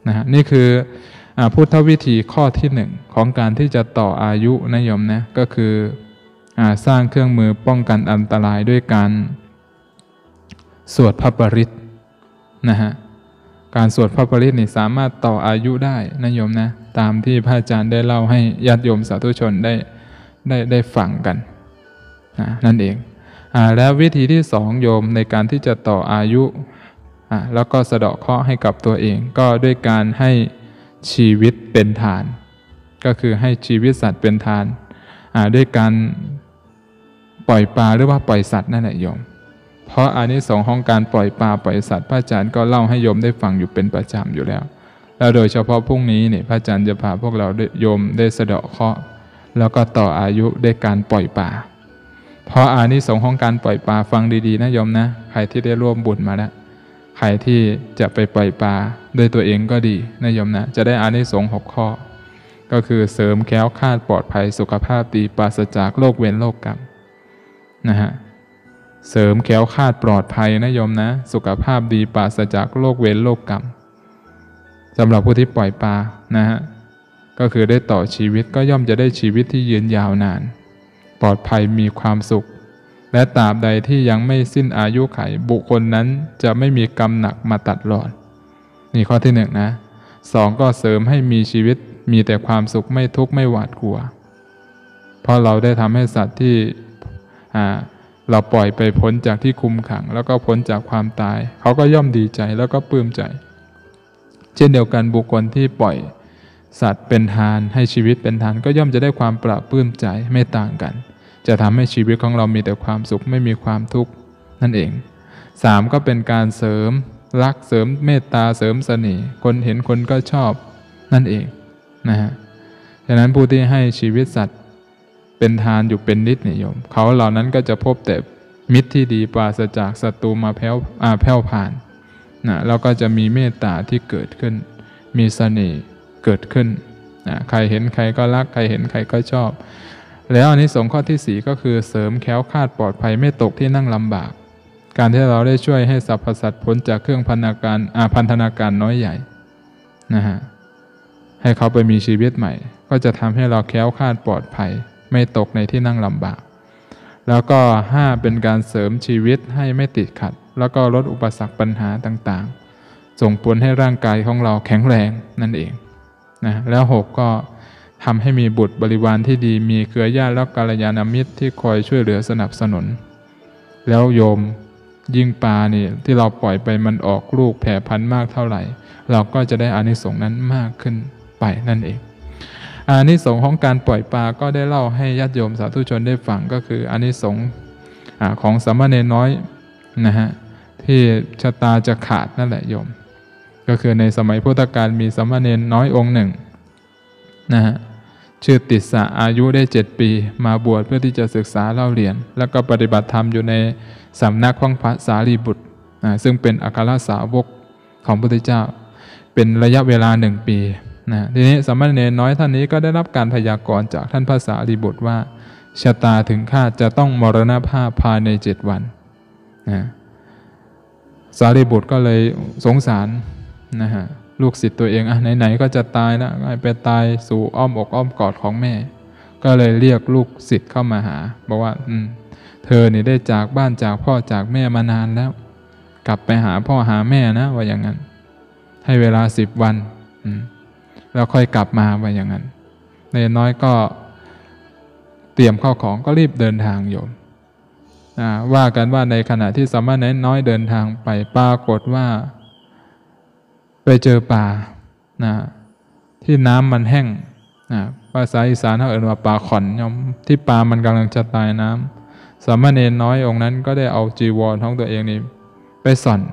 [SPEAKER 2] นะฮะนี่คือพุทธวิธีข้อที่หนึ่งของการที่จะต่ออายุนะโยมนะก็คือสร้างเครื่องมือป้องกันอันตรายด้วยการสวดพระปริตรนะฮะการสวดพระปริตรนี่สามารถต่ออายุได้นะโยมนะตามที่พระอาจารย์ได้เล่าให้ญาติโยมสาธุชนได้ฟังกันนั่นเองแล้ววิธีที่สองโยมในการที่จะต่ออายุแล้วก็สะเดาะเคราะห์ให้กับตัวเองก็ด้วยการให้ชีวิตเป็นทานก็คือให้ชีวิตสัตว์เป็นทานด้วยการปล่อยปลาหรือว่าปล่อยสัตว์นั่นแหละโยมเพราะอานิสงส์ของการปล่อยปลาปล่อยสัตว์พระอาจารย์ก็เล่าให้โยมได้ฟังอยู่เป็นประจำอยู่แล้วโดยเฉพาะพรุ่งนี้เนี่ยพระอาจารย์จะพาพวกเราโยมได้สะเดาะเคราะห์แล้วก็ต่ออายุด้วยการปล่อยปลาเพราะอานิสงส์ของการปล่อยปลาฟังดีๆนะโยมนะใครที่ได้ร่วมบุญมาแล้วใครที่จะไปปล่อยปลาด้วยตัวเองก็ดีนะโยมนะจะได้อานิสงส์6ข้อก็คือเสริมแคล้วคลาดปลอดภัยสุขภาพดีปราศจากโรคเวรโรคกรรมนะฮะเสริมแคล้วคลาดปลอดภัยนะโยมนะสุขภาพดีปราศจากโรคเวรโรคกรรมสำหรับผู้ที่ปล่อยปลานะฮะก็คือได้ต่อชีวิตก็ย่อมจะได้ชีวิตที่ยืนยาวนานปลอดภัยมีความสุขและตราบใดที่ยังไม่สิ้นอายุไขบุคคลนั้นจะไม่มีกรรมหนักมาตัดรอนนี่ข้อที่หนึ่งนะสองก็เสริมให้มีชีวิตมีแต่ความสุขไม่ทุกข์ไม่หวาดกลัวเพราะเราได้ทำให้สัตว์ที่เราปล่อยไปพ้นจากที่คุมขังแล้วก็พ้นจากความตายเขาก็ย่อมดีใจแล้วก็ปลื้มใจเช่นเดียวกันบุคคลที่ปล่อยสัตว์เป็นทานให้ชีวิตเป็นทานก็ย่อมจะได้ความปราบปลื้มใจไม่ต่างกันจะทำให้ชีวิตของเรามีแต่ความสุขไม่มีความทุกข์นั่นเองสามก็เป็นการเสริมรักเสริมเมตตาเสริมเสน่ห์คนเห็นคนก็ชอบนั่นเองนะฮะฉะนั้นผู้ที่ให้ชีวิตสัตว์เป็นทานอยู่เป็นนิดเนี่ยโยมเขาเหล่านั้นก็จะพบแต่มิตรที่ดีปราศจากศัตรูมาแผ่วผ่านนะแล้วก็จะมีเมตตาที่เกิดขึ้นมีเสน่ห์เกิดขึ้นนะใครเห็นใครก็รักใครเห็นใครก็ชอบแล้วอานิสงส์ข้อที่สี่ก็คือเสริมแคล้วคลาดปลอดภัยไม่ตกที่นั่งลำบากการที่เราได้ช่วยให้สรรพสัตว์พ้นจากเครื่องพันธนาการน้อยใหญ่นะฮะให้เขาไปมีชีวิตใหม่ก็จะทำให้เราแคล้วคลาดปลอดภัยไม่ตกในที่นั่งลำบากแล้วก็5เป็นการเสริมชีวิตให้ไม่ติดขัดแล้วก็ลดอุปสรรคปัญหาต่างๆส่งผลให้ร่างกายของเราแข็งแรงนั่นเองนะแล้ว6ก็ทำให้มีบุตรบริวารที่ดีมีเครือญาติและกัลยาณมิตรที่คอยช่วยเหลือสนับสนุนแล้วโยมยิ่งปลานี่ที่เราปล่อยไปมันออกลูกแผ่พันธุ์มากเท่าไหร่เราก็จะได้อานิสงส์นั้นมากขึ้นไปนั่นเองอานิสงส์ของการปล่อยปลาก็ได้เล่าให้ญาติโยมสาธุชนได้ฟังก็คืออานิสงส์ของสามเณรน้อยนะฮะที่ชะตาจะขาดนั่นแหละโยมก็คือในสมัยพุทธกาลมีสามเณรน้อยองค์หนึ่งนะฮะชื่อติสสะอายุได้7 ปีมาบวชเพื่อที่จะศึกษาเล่าเรียนแล้วก็ปฏิบัติธรรมอยู่ในสำนักของพระสารีบุตรซึ่งเป็นอัครสาวกของพระพุทธเจ้าเป็นระยะเวลา1 ปีนะทีนี้สามเณรน้อยท่านนี้ก็ได้รับการพยากรณ์จากท่านพระสารีบุตรว่าชะตาถึงคาดจะต้องมรณภาพภายใน7 วันนะสารีบุตรก็เลยสงสารนะฮะลูกศิษย์ตัวเองไหนๆก็จะตายแล้วไปตายสู่อ้อมอกอ้อมกอดของแม่ก็เลยเรียกลูกศิษย์เข้ามาหาบอกว่าเธอนี่ได้จากบ้านจากพ่อจากแม่มานานแล้วกลับไปหาพ่อหาแม่นะว่าอย่างนั้นให้เวลา10 วันแล้วค่อยกลับมาว่าอย่างนั้นเนรน้อยก็เตรียมข้าวของก็รีบเดินทางโยมว่ากันว่าในขณะที่สามเณรน้อยเดินทางไปปรากฏว่าไปเจอป่าที่น้ำมันแห้งภาษาอีสานเขาเอ่ยว่าป่าขอนโยมที่ป่ามันกำลังจะตายน้ำสามเณรน้อยองค์นั้นก็ได้เอาจีวรของตัวเองนี่ไปส่อน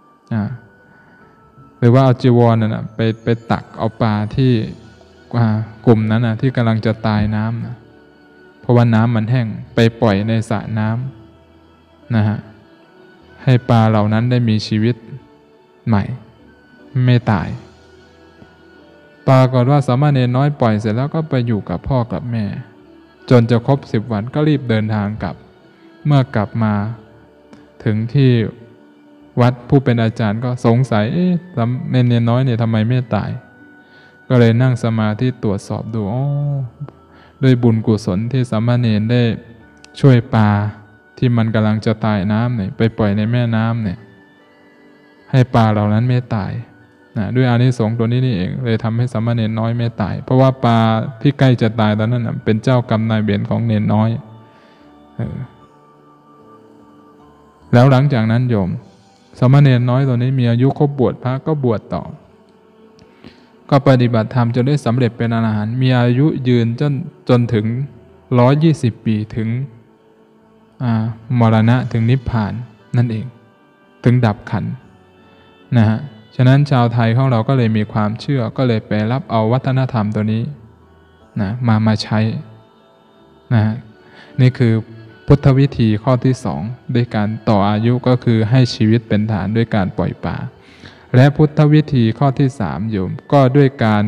[SPEAKER 2] หรือว่าเอาจีวรนั่นไปตักเอาปลาที่กลุ่มนั้นที่กำลังจะตายน้ำเพราะว่าน้ำมันแห้งไปปล่อยในสระน้ำนะฮะให้ปลาเหล่านั้นได้มีชีวิตใหม่ไม่ตายปรากฏว่าสามเณรน้อยปล่อยเสร็จแล้วก็ไปอยู่กับพ่อกับแม่จนจะครบ10 วันก็รีบเดินทางกลับเมื่อกลับมาถึงที่วัดผู้เป็นอาจารย์ก็สงสัยสามเณรน้อยเนี่ยทำไมไม่ตายก็เลยนั่งสมาธิตรวจสอบดูด้วยบุญกุศลที่สามเณรได้ช่วยปลาที่มันกำลังจะตายน้ำเนี่ยไปปล่อยในแม่น้ำเนี่ยให้ปลาเหล่านั้นไม่ตายด้วยอานิสงส์ตัวนี้นี่เองเลยทำให้สามเณรน้อยไม่ตายเพราะว่าปลาที่ใกล้จะตายตอนนั้นเป็นเจ้ากรรมนายเวรของเณรน้อยแล้วหลังจากนั้นโยมสามเณรน้อยตัวนี้มีอายุครบบวชพระก็บวชต่อก็ปฏิบัติธรรมจนได้สำเร็จเป็นอรหันต์มีอายุยืนจนถึง120 ปีถึงมรณะถึงนิพพานนั่นเองถึงดับขันธ์นะฮะฉะนั้นชาวไทยของเราก็เลยมีความเชื่อก็เลยไปรับเอาวัฒนธรรมตัวนี้นะมาใช้นะนี่คือพุทธวิธีข้อที่2ด้วยการต่ออายุก็คือให้ชีวิตเป็นฐานด้วยการปล่อยปลาและพุทธวิธีข้อที่3โยมก็ด้วยการ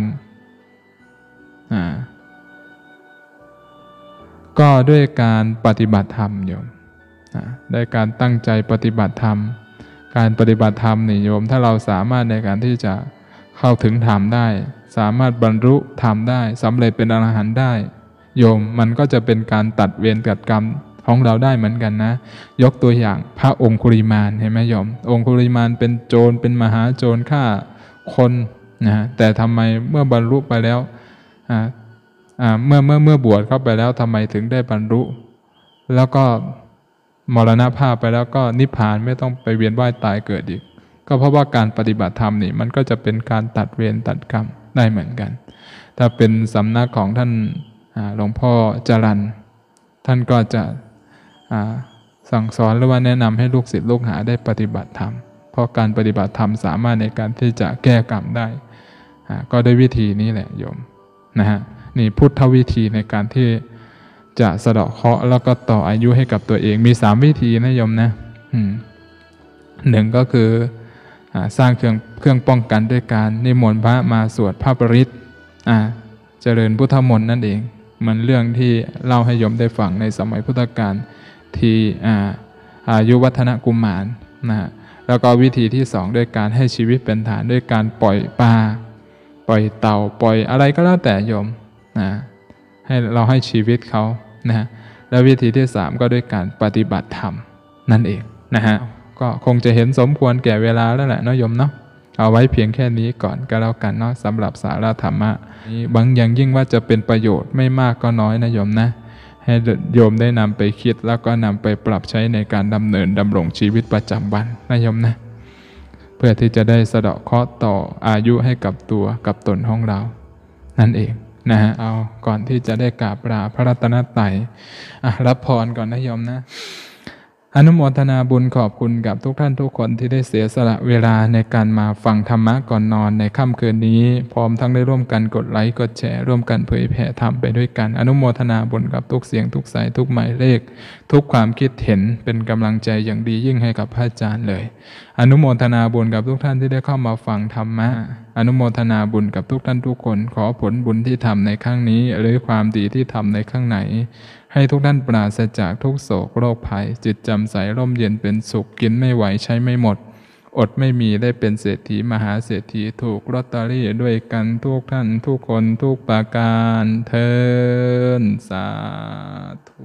[SPEAKER 2] ปฏิบัติธรรมโยมด้วยการตั้งใจปฏิบัติธรรมการปฏิบัติธรรมนี่โยมถ้าเราสามารถในการที่จะเข้าถึงธรรมได้สามารถบรรลุธรรมได้สำเร็จเป็นอรหันต์ได้โยมมันก็จะเป็นการตัดเวรตัดกรรมของเราได้เหมือนกันนะยกตัวอย่างพระองคุลิมานเห็นไหมโยมองคุลิมานเป็นโจรเป็นมหาโจรฆ่าคนนะแต่ทำไมเมื่อบรรลุไปแล้วเมื่อบวชเข้าไปแล้วทำไมถึงได้บรรลุแล้วก็มรณภาพไปแล้วก็นิพพานไม่ต้องไปเวียนว่ายตายเกิดอีกก็เพราะว่าการปฏิบัติธรรมนี่มันก็จะเป็นการตัดเวรตัดกรรมได้เหมือนกันถ้าเป็นสำนักของท่านหลวงพ่อจรัญท่านก็จะสั่งสอนหรือว่าแนะนำให้ลูกศิษย์ลูกหาได้ปฏิบัติธรรมเพราะการปฏิบัติธรรมสามารถในการที่จะแก้กรรมได้ก็ด้วยวิธีนี้แหละโยมนะฮะนี่พุทธวิธีในการที่จะสะเดาะเคราะห์แล้วก็ต่ออายุให้กับตัวเองมี3วิธีนะโยมนะหนึ่งก็คือสร้างเครื่องป้องกันด้วยการนิมนต์พระมาสวดพระปริตรเจริญพุทธมนต์นั่นเองมันเรื่องที่เล่าให้โยมได้ฟังในสมัยพุทธกาลที่อายุวัฒนกุมารนะแล้วก็วิธีที่2ด้วยการให้ชีวิตเป็นฐานด้วยการปล่อยปลาปล่อยเต่าปล่อยอะไรก็แล้วแต่โยมนะให้เราให้ชีวิตเขานะแล้ววิธีที่3ก็ด้วยการปฏิบัติธรรมนั่นเองนะฮะก็คงจะเห็นสมควรแก่เวลาแล้วแหละเนาะโยมเนาะเอาไว้เพียงแค่นี้ก่อนก็แล้วกันเนาะสำหรับสาระธรรมะนี้บางอย่างยิ่งว่าจะเป็นประโยชน์ไม่มากก็น้อยนะโยมนะให้โยมได้นำไปคิดแล้วก็นำไปปรับใช้ในการดำรงชีวิตประจำวันนะโยมนะเพื่อที่จะได้สะเดาะเคราะห์ต่ออายุให้กับตัวกับตนของเรานั่นเองนะฮะเอาก่อนที่จะได้กราบลาพระรัตนตรัยรับพรก่อนนะโยมนะอนุโมทนาบุญขอบคุณกับทุกท่านทุกคนที่ได้เสียสละเวลาในการมาฟังธรรมะก่อนนอนในค่ำคืนนี้พร้อมทั้งได้ร่วมกันกดไลค์กดแชร์ร่วมกันเผยแผ่ธรรมไปด้วยกันอนุโมทนาบุญกับทุกเสียงทุกสายทุกหมายเลขทุกความคิดเห็นเป็นกำลังใจอย่างดียิ่งให้กับพระอาจารย์เลยอนุโมทนาบุญกับทุกท่านที่ได้เข้ามาฟังธรรมะอนุโมทนาบุญกับทุกท่านทุกคนขอผลบุญที่ทำในครั้งนี้หรือความดีที่ทำในข้างไหนให้ทุกท่านปราศจากทุกโศกโรคภัยจิตแจ่มใสร่มเย็นเป็นสุขกินไม่ไหวใช้ไม่หมดอดไม่มีได้เป็นเศรษฐีมหาเศรษฐีถูกลอตเตอรี่ด้วยกันทุกท่านทุกคนทุกประการเทอญสาธุ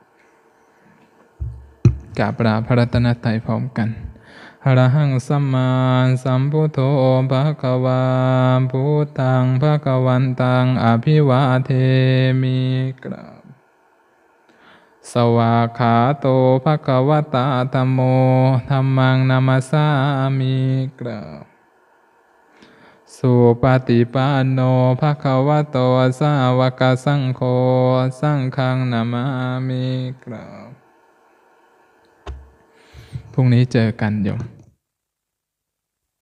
[SPEAKER 2] กราบลาพระรัตนตรัยพร้อมกันอรหังสัมมาสัมพุทโธภควาพุทธังภควันตังอภิวาเทมิกราบสวากขาโตภควตาธัมโมธัมมังนามัสสามิกราบสุปฏิปันโนภควโตสาวกสังโฆสังฆังนามามิกราบพรุ่งนี้เจอกันโยม